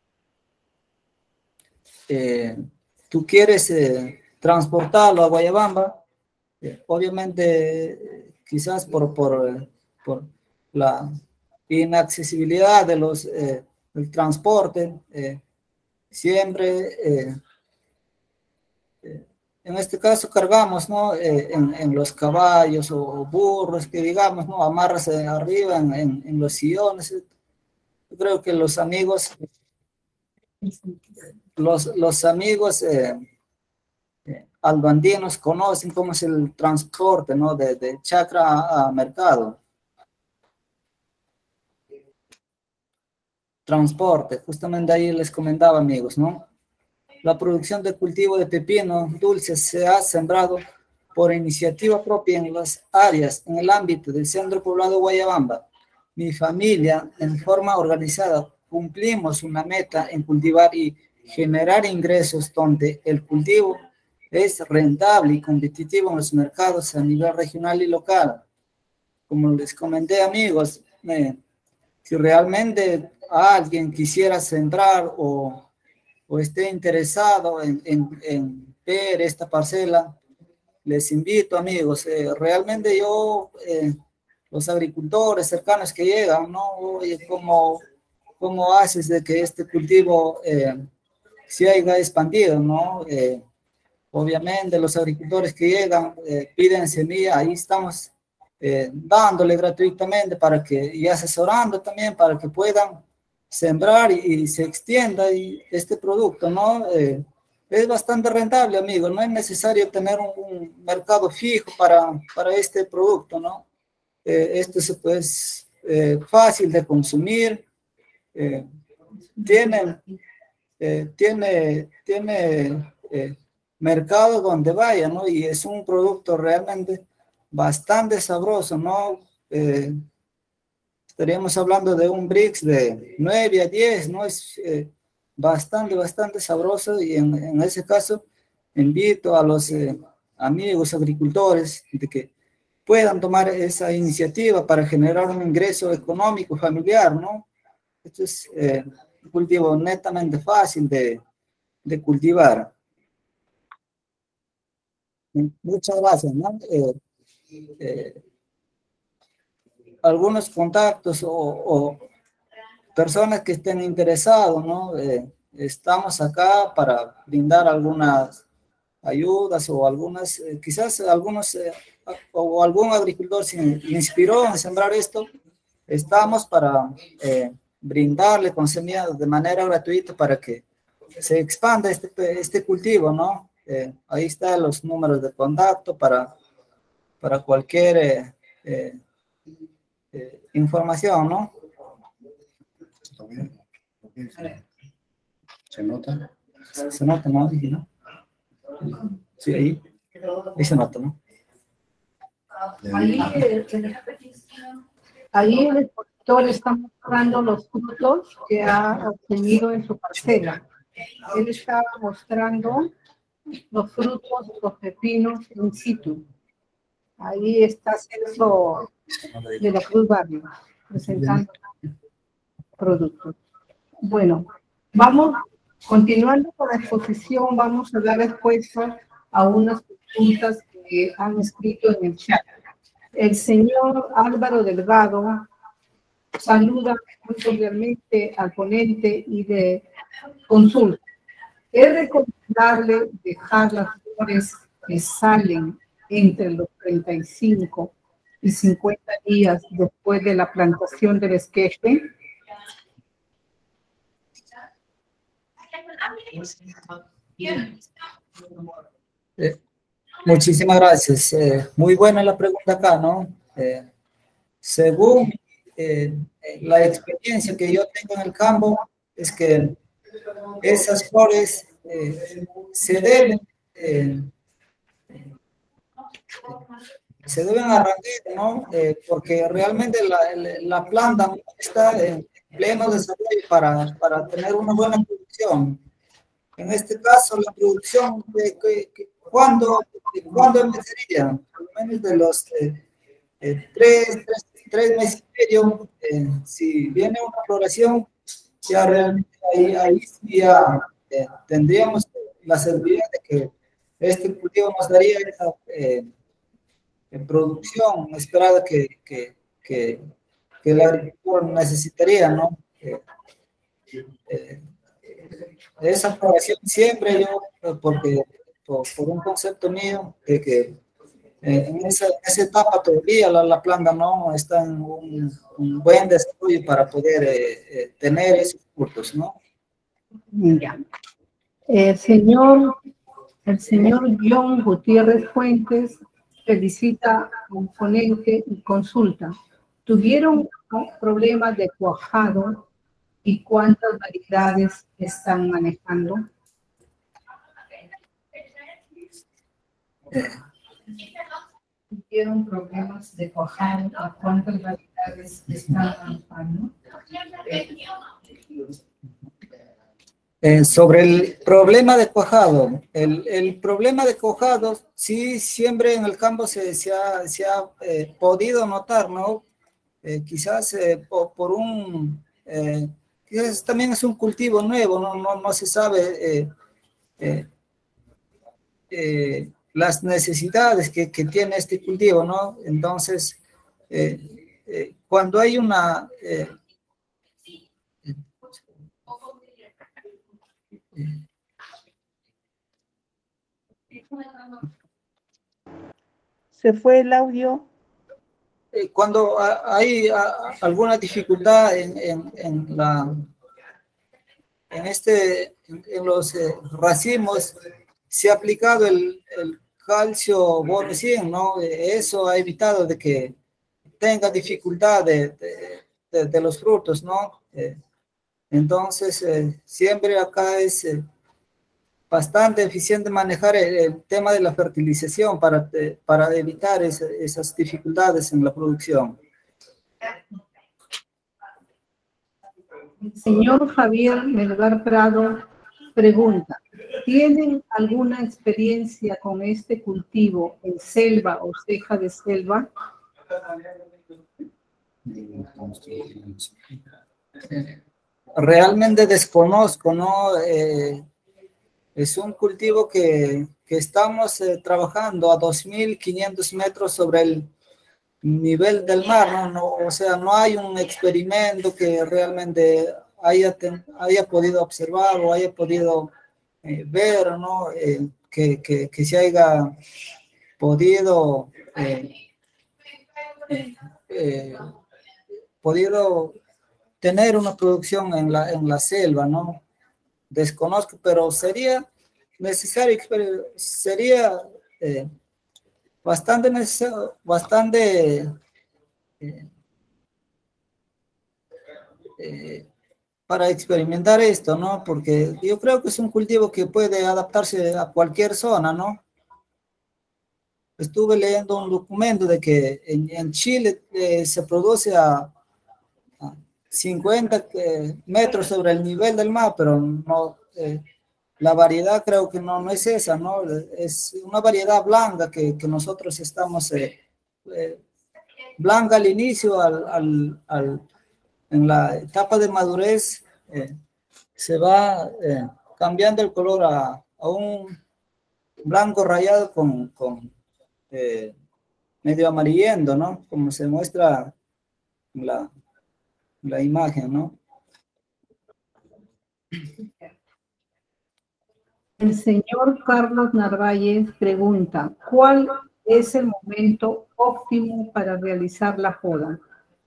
eh, tú quieres eh, transportarlo a Guayabamba, eh, obviamente, eh, quizás por, por, por la inaccesibilidad de los, eh, del transporte, eh, siempre, eh, eh, en este caso cargamos, ¿no? Eh, en, en los caballos o burros, que digamos, ¿no? Amarras arriba en, en, en los sillones. Yo creo que los amigos, los, los amigos eh, eh, albandinos conocen cómo es el transporte, ¿no? De, de chacra a, a mercado. Transporte, justamente ahí les comentaba, amigos, ¿no? La producción de cultivo de pepino dulce se ha sembrado por iniciativa propia en las áreas, en el ámbito del centro poblado Guayabamba. Mi familia, en forma organizada, cumplimos una meta en cultivar y generar ingresos donde el cultivo es rentable y competitivo en los mercados a nivel regional y local. Como les comenté, amigos, eh, si realmente alguien quisiera sembrar o, o esté interesado en, en, en ver esta parcela, les invito, amigos. Eh, realmente yo, eh, los agricultores cercanos que llegan, ¿no? Oye, ¿cómo, cómo haces de que este cultivo eh, se haya expandido, ¿no? Eh, obviamente los agricultores que llegan eh, piden semilla, ahí estamos eh, dándole gratuitamente para que, y asesorando también para que puedan sembrar y, y se extienda y este producto, ¿no? Eh, es bastante rentable, amigo, no es necesario tener un, un mercado fijo para, para este producto, ¿no? Eh, esto es pues, eh, fácil de consumir, eh, tiene, eh, tiene, tiene eh, mercado donde vaya, ¿no? Y es un producto realmente bastante sabroso, ¿no? Eh, estaríamos hablando de un Brix de nueve a diez, ¿no? Es eh, bastante, bastante sabroso y en, en ese caso invito a los eh, amigos agricultores de que puedan tomar esa iniciativa para generar un ingreso económico familiar, ¿no? Esto es eh, un cultivo netamente fácil de, de cultivar. Muchas gracias, ¿no? Eh, eh, algunos contactos o, o personas que estén interesados, ¿no? Eh, estamos acá para brindar algunas ayudas o algunas, eh, quizás algunos, eh, o algún agricultor se inspiró en sembrar esto, estamos para eh, brindarle con semillas de manera gratuita para que se expanda este, este cultivo, ¿no? Eh, ahí están los números de contacto para, para cualquier eh, eh, eh, información, ¿no? ¿Se nota? Se nota, ¿no? ¿no? Sí, ahí. Ahí se nota, ¿no? Ahí, ahí el expositor está mostrando los frutos que ha obtenido en su parcela. Él estaba mostrando los frutos, los pepinos in situ. Ahí está Celso de la Cruz Barrio presentando productos. Bueno, vamos, continuando con la exposición, vamos a dar respuesta a unas preguntas que han escrito en el chat. El señor Álvaro Delgado saluda muy cordialmente al ponente y de consulta. Es recomendable dejar las flores que salen entre los treinta y cinco y cincuenta días después de la plantación del esqueje? Eh, muchísimas gracias. Eh, muy buena la pregunta acá, ¿no? Eh, según eh, la experiencia que yo tengo en el campo, es que esas flores eh, se deben eh, se deben arrancar, ¿no? Eh, porque realmente la, la planta no está en pleno desarrollo para, para tener una buena producción. En este caso, la producción, de, que, que, ¿cuándo, ¿cuándo empezaría? Por lo menos de los eh, eh, tres, tres, tres meses y medio, eh, si viene una floración, ya realmente ahí, ahí sí ya eh, tendríamos la seguridad de que este cultivo nos daría esa eh, producción esperada que, que, que, que el agricultor necesitaría, ¿no? Eh, eh, esa floración siempre yo, porque por, por un concepto mío, de que eh, en, esa, en esa etapa todavía la, la planta no está en un, un buen desarrollo para poder eh, eh, tener esos frutos, ¿no? Ya. El señor, el señor John Gutiérrez Fuentes felicita a un ponente y consulta. ¿Tuvieron problemas de cuajado y cuántas variedades están manejando? ¿Tuvieron problemas de cuajado y cuántas variedades están manejando? Eh, sobre el problema de cuajado, el, el problema de cuajado sí siempre en el campo se, se ha, se ha eh, podido notar, ¿no? Eh, quizás eh, por, por un, eh, quizás también es un cultivo nuevo, no, no, no se sabe eh, eh, eh, las necesidades que, que tiene este cultivo, ¿no? Entonces, eh, eh, cuando hay una... Eh, ¿Se fue el audio? Eh, cuando a, hay a, alguna dificultad en, en, en, la, en, este, en, en los eh, racimos, se ha aplicado el, el calcio bono cien, ¿no? Eh, eso ha evitado de que tenga dificultad de, de, de, de los frutos, ¿no? Eh, entonces, eh, siempre acá es... Eh, bastante eficiente manejar el, el tema de la fertilización para, eh, para evitar esa, esas dificultades en la producción. El señor Javier Melgar Prado pregunta, ¿tienen alguna experiencia con este cultivo en selva o ceja de selva? Realmente desconozco, ¿no? Eh, Es un cultivo que, que estamos eh, trabajando a dos mil quinientos metros sobre el nivel del mar, ¿no? No, o sea, no hay un experimento que realmente haya, ten, haya podido observar o haya podido eh, ver, ¿no? Eh, que, que, que se haya podido, eh, eh, podido tener una producción en la, en la selva, ¿no? Desconozco, pero sería necesario, sería eh, bastante necesario, bastante eh, eh, para experimentar esto, ¿no? Porque yo creo que es un cultivo que puede adaptarse a cualquier zona, ¿no? Estuve leyendo un documento de que en, en Chile eh, se produce a, a cincuenta eh, metros sobre el nivel del mar, pero no... Eh, la variedad creo que no, no es esa, ¿no? Es una variedad blanca que, que nosotros estamos eh, eh, blanca al inicio, al, al, al, en la etapa de madurez eh, se va eh, cambiando el color a, a un blanco rayado con, con eh, medio amarillento, ¿no? Como se muestra en la, en la imagen, ¿no? El señor Carlos Narváez pregunta, ¿cuál es el momento óptimo para realizar la poda?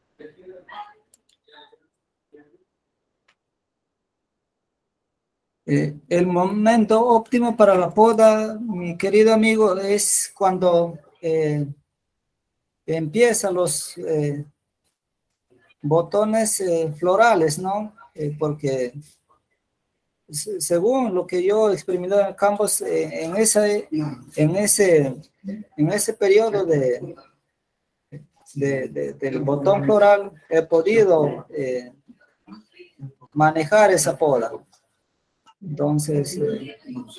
Eh, el momento óptimo para la poda, mi querido amigo, es cuando eh, empiezan los eh, botones eh, florales, ¿no? Eh, porque según lo que yo he experimentado en campos, eh, en, esa, en, ese, en ese periodo de, de, de, del botón floral, he podido eh, manejar esa poda. Entonces, eh,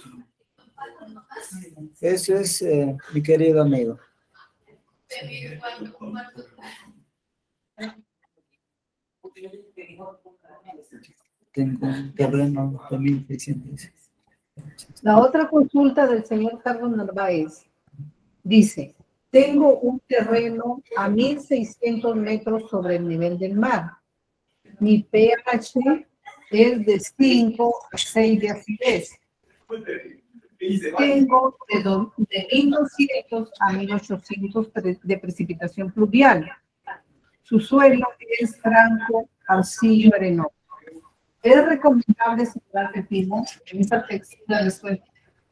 eso es, eh, mi querido amigo. Tengo un terreno de mil seiscientos. La otra consulta del señor Carlos Narváez dice, tengo un terreno a mil seiscientos metros sobre el nivel del mar. Mi pH es de cinco a seis de acidez. Tengo de, do, de mil doscientos a mil ochocientos de precipitación pluvial. Su suelo es franco, arcillo, arenoso. ¿Es recomendable sembrar pepino en esta textura de suelo?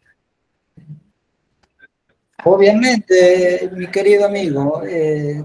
Obviamente, mi querido amigo, eh,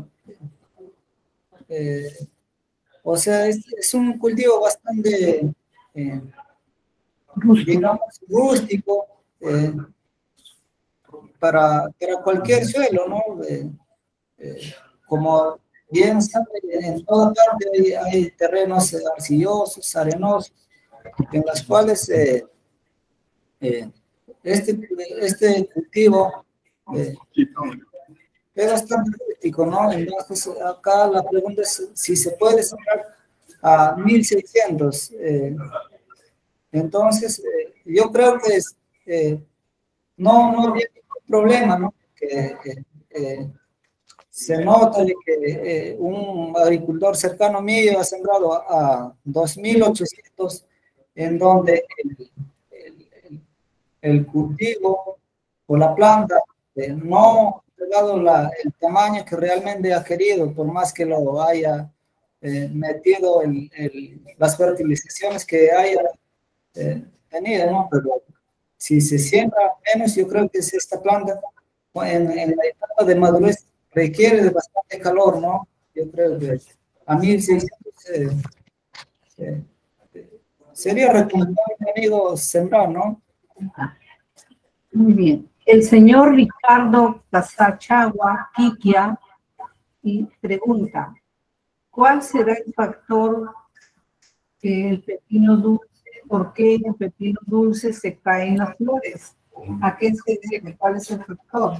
eh, o sea, es, es un cultivo bastante, eh, digamos, rústico, eh, para, para cualquier suelo, ¿no? Eh, eh, como bien sabe, en toda parte hay, hay terrenos arcillosos, arenosos, en los cuales eh, eh, este, este cultivo eh, es bastante crítico, ¿no? Entonces, acá la pregunta es si se puede sembrar a mil seiscientos. Eh, entonces, eh, yo creo que es, eh, no, no había ningún problema, ¿no? Que, eh, eh, se nota de que eh, un agricultor cercano mío ha sembrado a, a dos mil ochocientos, en donde el, el, el, el cultivo o la planta eh, no ha dado la, el tamaño que realmente ha querido, por más que lo haya eh, metido el, el, las fertilizaciones que haya eh, tenido, ¿no? Pero si se siembra menos, yo creo que es esta planta en, en la etapa de madurez requiere de bastante calor, ¿no? Yo creo que a mil seiscientos eh, eh, sería recomendable, amigo, sembrar, ¿no? Muy bien. El señor Ricardo Casachagua Quiquia y pregunta, ¿cuál será el factor que el pepino dulce, por qué el pepino dulce se cae en las flores? ¿A qué se debe? ¿Cuál es el factor?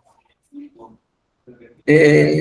Eh,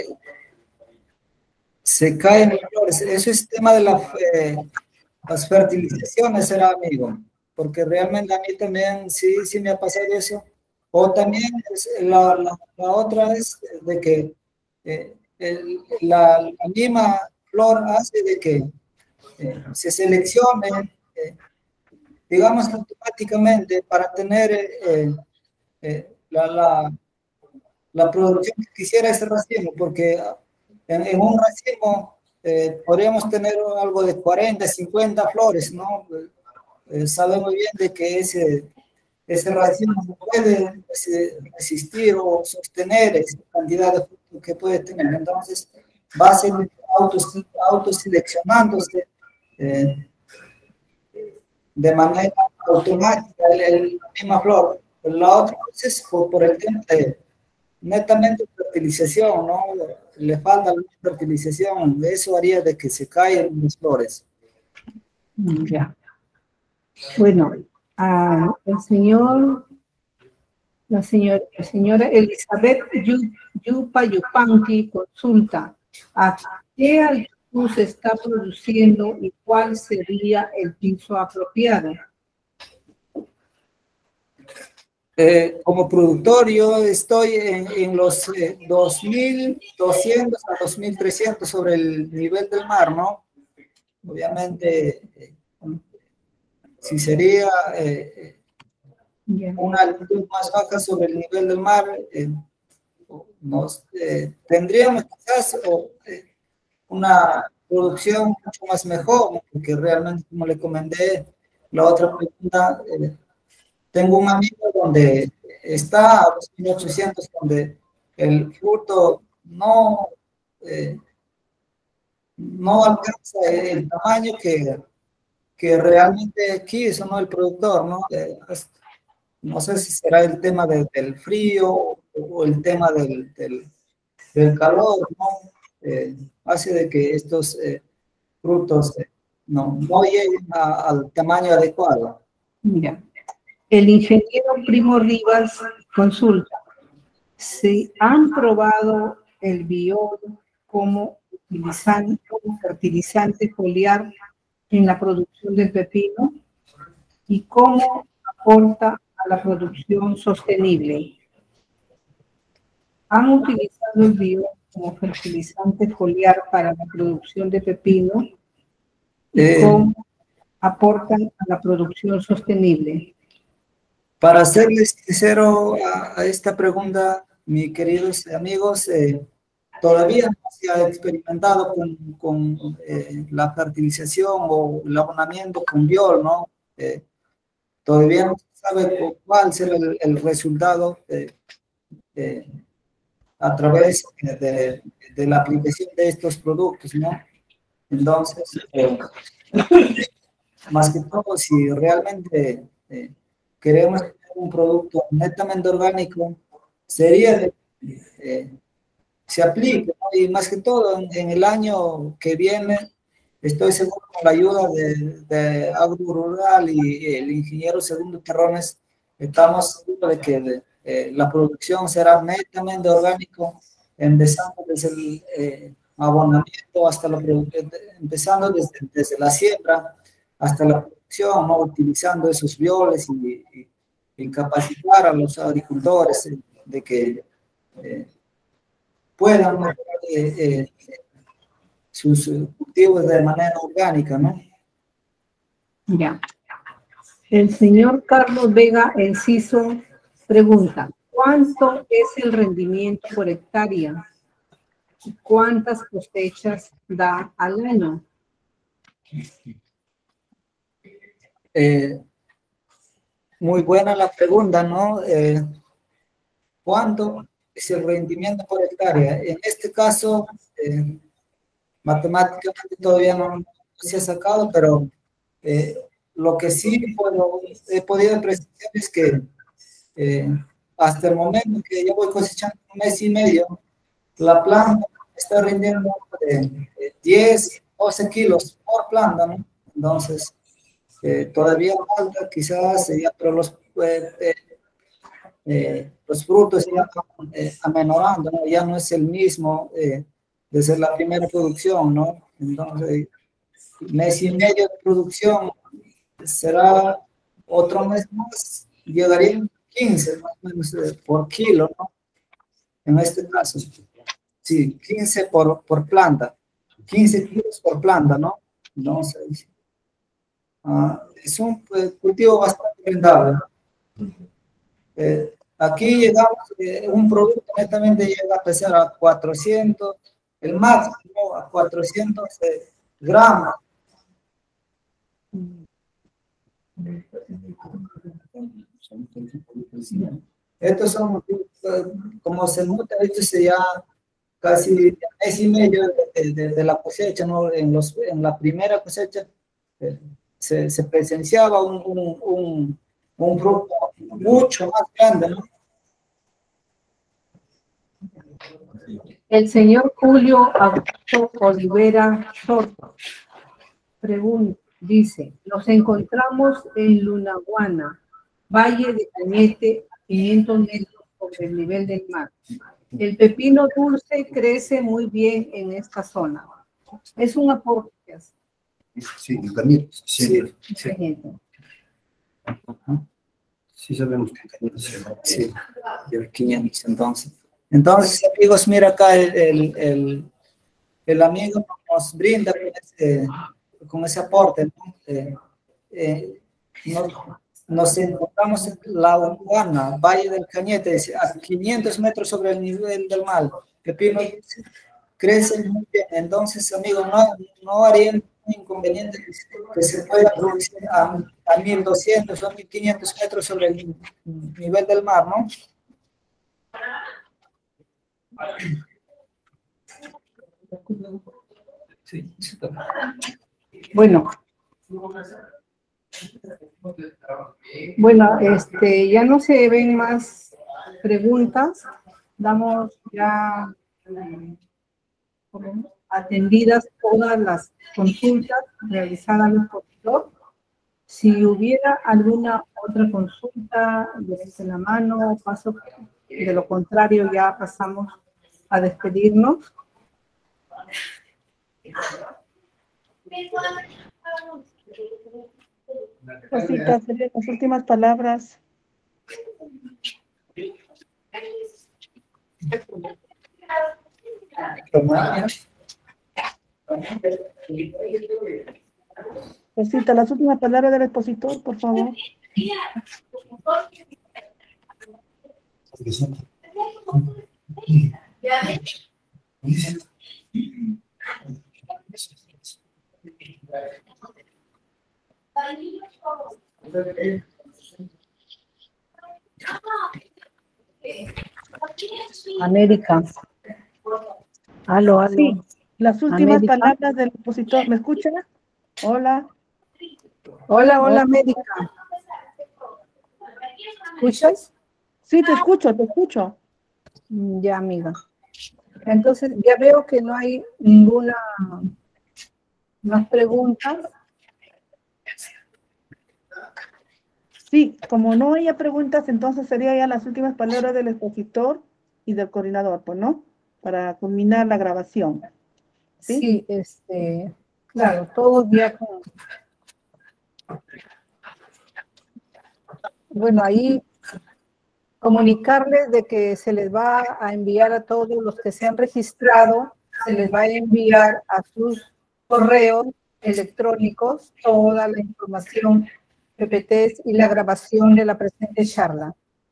se caen las flores. Eso es tema de la, eh, las fertilizaciones, será, amigo, porque realmente a mí también sí, sí me ha pasado eso. O también es, la, la, la otra es de que eh, el, la, la misma flor hace de que eh, se seleccione, eh, digamos, automáticamente para tener eh, eh, la, la la producción que quisiera ese racimo, porque en, en un racimo eh, podríamos tener algo de cuarenta, cincuenta flores, ¿no? Eh, sabemos bien de que ese, ese racimo no puede resistir o sostener esa cantidad de frutos que puede tener, entonces va a ser autos, autoseleccionándose eh, de manera automática el, el, la misma flor. La otra cosa es por, por el tema de netamente fertilización, ¿no? Le falta la fertilización, eso haría de que se caigan las flores. Ya. Bueno, uh, el señor, la señora, la señora Elizabeth Yupa Yupanqui consulta a qué altitud se está produciendo y cuál sería el piso apropiado. Eh, como productor, yo estoy en, en los eh, dos mil doscientos a dos mil trescientos sobre el nivel del mar, ¿no? Obviamente, eh, si sería eh, Ya. una altitud más baja sobre el nivel del mar, eh, nos, eh, tendríamos quizás o, eh, una producción mucho más mejor, porque realmente, como le comenté, la otra pregunta, eh, tengo un amigo donde está a dos mil ochocientos, donde el fruto no, eh, no alcanza el tamaño que, que realmente quiso, ¿no? El productor, ¿no? Eh, es- no sé si será el tema de- del frío o el tema del, del, del calor, ¿no? Eh, hace de que estos eh, frutos eh, no, no lleguen a- al tamaño adecuado. Mira, el ingeniero Primo Rivas consulta si han probado el biol como utilizan- como fertilizante foliar en la producción del pepino y cómo aporta a la producción sostenible. ¿Han utilizado el biol como fertilizante foliar para la producción de pepino y Eh, cómo aportan a la producción sostenible? Para serles sincero a, a esta pregunta, mis queridos amigos, eh, todavía no se ha experimentado con, con eh, la fertilización o el abonamiento con biol, ¿no? Eh, todavía no se sabe cu- cuál será el, el resultado eh, eh, a través de, de la aplicación de estos productos, ¿no? Entonces, eh, más que todo, si realmente eh, queremos tener un producto netamente orgánico, sería de, eh, se aplique, ¿no? Y más que todo en, en el año que viene, estoy seguro con la ayuda de, de Agro Rural y el ingeniero Segundo Terrones, estamos seguros de que de, eh, la producción será netamente orgánico, empezando desde el eh, abonamiento hasta la produ- empezando desde, desde la siembra hasta la producción, ¿no? Utilizando esos bioles y, y- y capacitar a los agricultores eh, de que eh, puedan mejorar eh, eh, sus eh, cultivos de manera orgánica, ¿no? Ya. El señor Carlos Vega Enciso pregunta, ¿cuánto es el rendimiento por hectárea? ¿Y cuántas cosechas da al año? Eh, muy buena la pregunta, ¿no? Eh, ¿cuánto es el rendimiento por hectárea? En este caso, eh, matemáticamente todavía no se ha sacado, pero eh, lo que sí puedo, he podido precisar es que eh, hasta el momento que yo voy cosechando un mes y medio, la planta está rindiendo de, de diez, doce kilos por planta, ¿no? Entonces, eh, todavía falta quizás, eh, ya, pero los, eh, eh, eh, los frutos ya van eh, amenorando, ¿no? Ya no es el mismo eh, desde la primera producción, ¿no? Entonces, mes y medio de producción será otro mes más, llegarían quince más o menos eh, por kilo, ¿no? En este caso, sí, quince por, por planta, quince kilos por planta, ¿no? Entonces, ah, es un pues, cultivo bastante rentable. Eh, aquí llegamos, eh, un producto netamente llega a pesar a cuatrocientos, el máximo a cuatrocientos eh, gramos. Estos son, eh, como se nota, esto se ya casi mes y medio de, de- de la cosecha, ¿no? En, los, en la primera cosecha eh, se, se presenciaba un, un, un, un fruto mucho más grande, ¿no? El señor Julio Augusto Olivera Soto pregunta, dice, nos encontramos en Lunaguana, Valle de Cañete, a quinientos metros sobre el nivel del mar. El pepino dulce crece muy bien en esta zona. Es un aporte que hace. Sí, también. Sí, mucha sí, gente. sí sabemos que también se va. Sí, de quinientos entonces. Entonces, amigos, mira acá el, el, el, el amigo nos brinda con ese, con ese aporte, ¿no? Eh, eh, nos nos encontramos en La Urbana, Valle del Cañete, a quinientos metros sobre el nivel del mar. Pepino dice, crece muy bien. Entonces, amigos, no, no haría inconveniente que, que se pueda producir a, a mil doscientos o mil quinientos metros sobre el nivel del mar, ¿no? Sí, sí. Bueno. Bueno, este, ya no se ven más preguntas. Damos ya eh, atendidas todas las consultas realizadas al expositor. Si hubiera alguna otra consulta, desde la mano, paso, de lo contrario ya pasamos a despedirnos. Rosita, las últimas palabras. Rosita, las últimas palabras del expositor, por favor. América. Aló, aló. Sí, las últimas América. palabras del expositor. ¿Me escucha? Hola. Hola, hola, América. ¿Escuchas? Sí, te escucho, te escucho. Ya, amiga. Entonces, ya veo que no hay ninguna más preguntas. Sí, como no haya preguntas, entonces serían ya las últimas palabras del expositor y del coordinador, pues, ¿no? Para culminar la grabación. Sí, Sí, este, claro, todos ya con... Bueno, ahí comunicarles de que se les va a enviar a todos los que se han registrado, se les va a enviar a sus correos electrónicos toda la información, P P Ts y la grabación de la presente charla.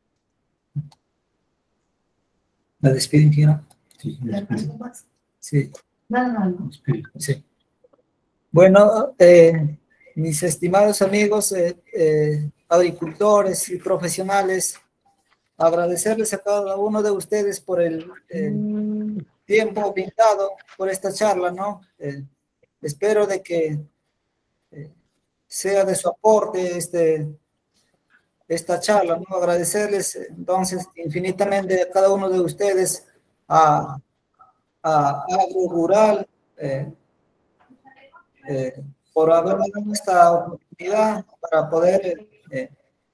¿La despiden, Kira? Sí, Sí. No, no, no. Sí. Bueno, eh, mis estimados amigos, eh, eh, agricultores y profesionales, agradecerles a cada uno de ustedes por el eh, tiempo brindado por esta charla, ¿no? Eh, espero de que eh, sea de su aporte este, esta charla, ¿no? Agradecerles entonces infinitamente a cada uno de ustedes, a, a Agro Rural, eh, eh, por haber dado esta oportunidad para poder eh,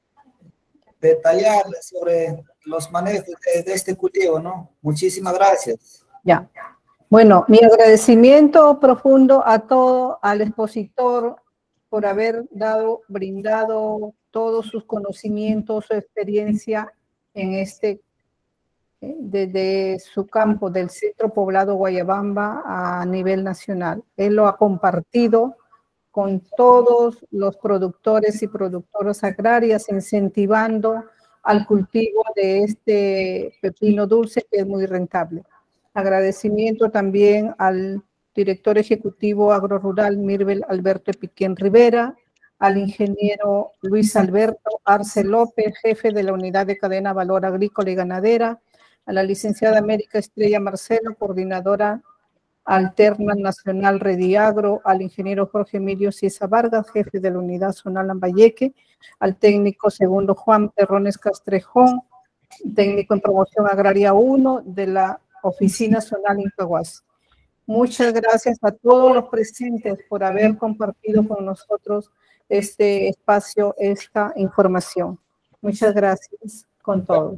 detallar sobre los manejos de, de este cultivo, ¿no? Muchísimas gracias. Ya. Bueno, mi agradecimiento profundo a todo, al expositor por haber dado, brindado todos sus conocimientos, su experiencia en este, eh, desde su campo del centro poblado Guayabamba a nivel nacional. Él lo ha compartido con todos los productores y productoras agrarias, incentivando al cultivo de este pepino dulce que es muy rentable. Agradecimiento también al director ejecutivo agrorural Mirbel Alberto Piquén Rivera, al ingeniero Luis Alberto Arce López, jefe de la Unidad de Cadena Valor Agrícola y Ganadera, a la licenciada América Estrella Marcelo, coordinadora alterna nacional Rediagro, al ingeniero Jorge Emilio Ciesa Vargas, jefe de la Unidad Zonal Lambayeque, al técnico segundo Juan Terrones Castrejón, técnico en promoción agraria uno de la Oficina Zonal Incahuasi. Muchas gracias a todos los presentes por haber compartido con nosotros este espacio, esta información. Muchas gracias con todo.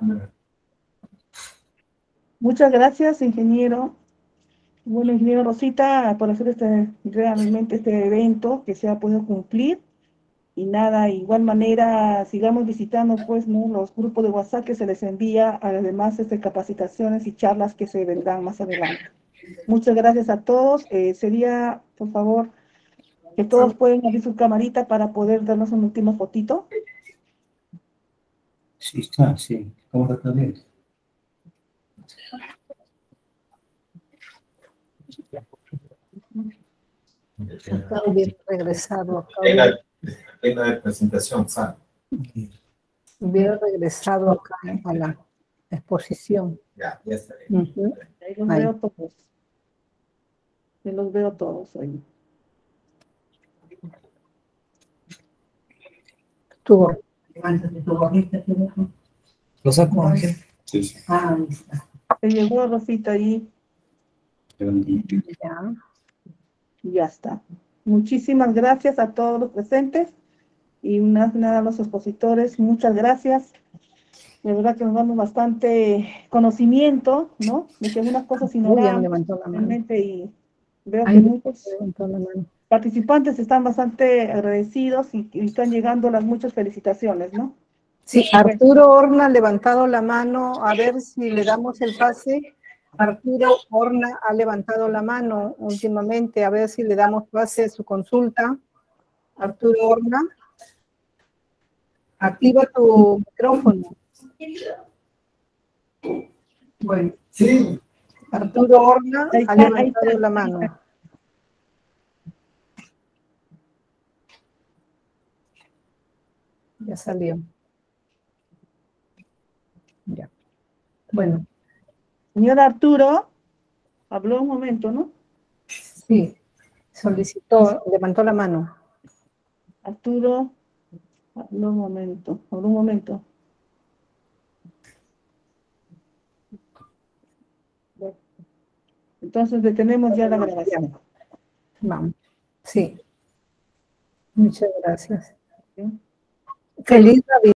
muchas gracias, ingeniero. Bueno, ingeniero Rosita, por hacer este, realmente este evento que se ha podido cumplir. Y nada, igual manera, sigamos visitando pues, ¿no? los grupos de WhatsApp que se les envía, además este, capacitaciones y charlas que se vendrán más adelante. Muchas gracias a todos. Eh, sería, por favor, que todos pueden abrir su camarita para poder darnos una última fotito. Sí, está, sí. ¿Cómo está bien? Acá hubiera regresado, acá En hubiera, la, en la presentación, Sam. hubiera regresado acá a la exposición. Ya, ya está bien. Ujú. Ahí los Ahí. veo todos. Ahí los veo todos ahí. Tuvo. ¿Lo saco, Ángel? Sí, sí. Ah, ahí está. Se llegó Rosita ahí Ya. y ya está. Muchísimas gracias a todos los presentes y una nada a los expositores. Muchas gracias. De verdad que nos damos bastante conocimiento, ¿no? De que algunas cosas Uy, ya ignoramos levantó la mano. realmente y veo Ay, que muchos levantó la mano. participantes están bastante agradecidos y, y están llegando las muchas felicitaciones, ¿no? Sí, Arturo Horna ha levantado la mano, a ver si le damos el pase. Arturo Horna ha levantado la mano últimamente, a ver si le damos pase a su consulta. Arturo Horna, activa tu micrófono. Bueno, Sí. Arturo Horna Ahí ha está, ahí levantado está, la ahí mano. está. Ya salió. Ya. Bueno, Señor Arturo, habló un momento, ¿no? sí, solicitó, levantó la mano. Arturo, habló un momento, habló un momento. Entonces detenemos ya la grabación. Vamos. Sí. Muchas gracias. ¿Sí? Feliz Navidad.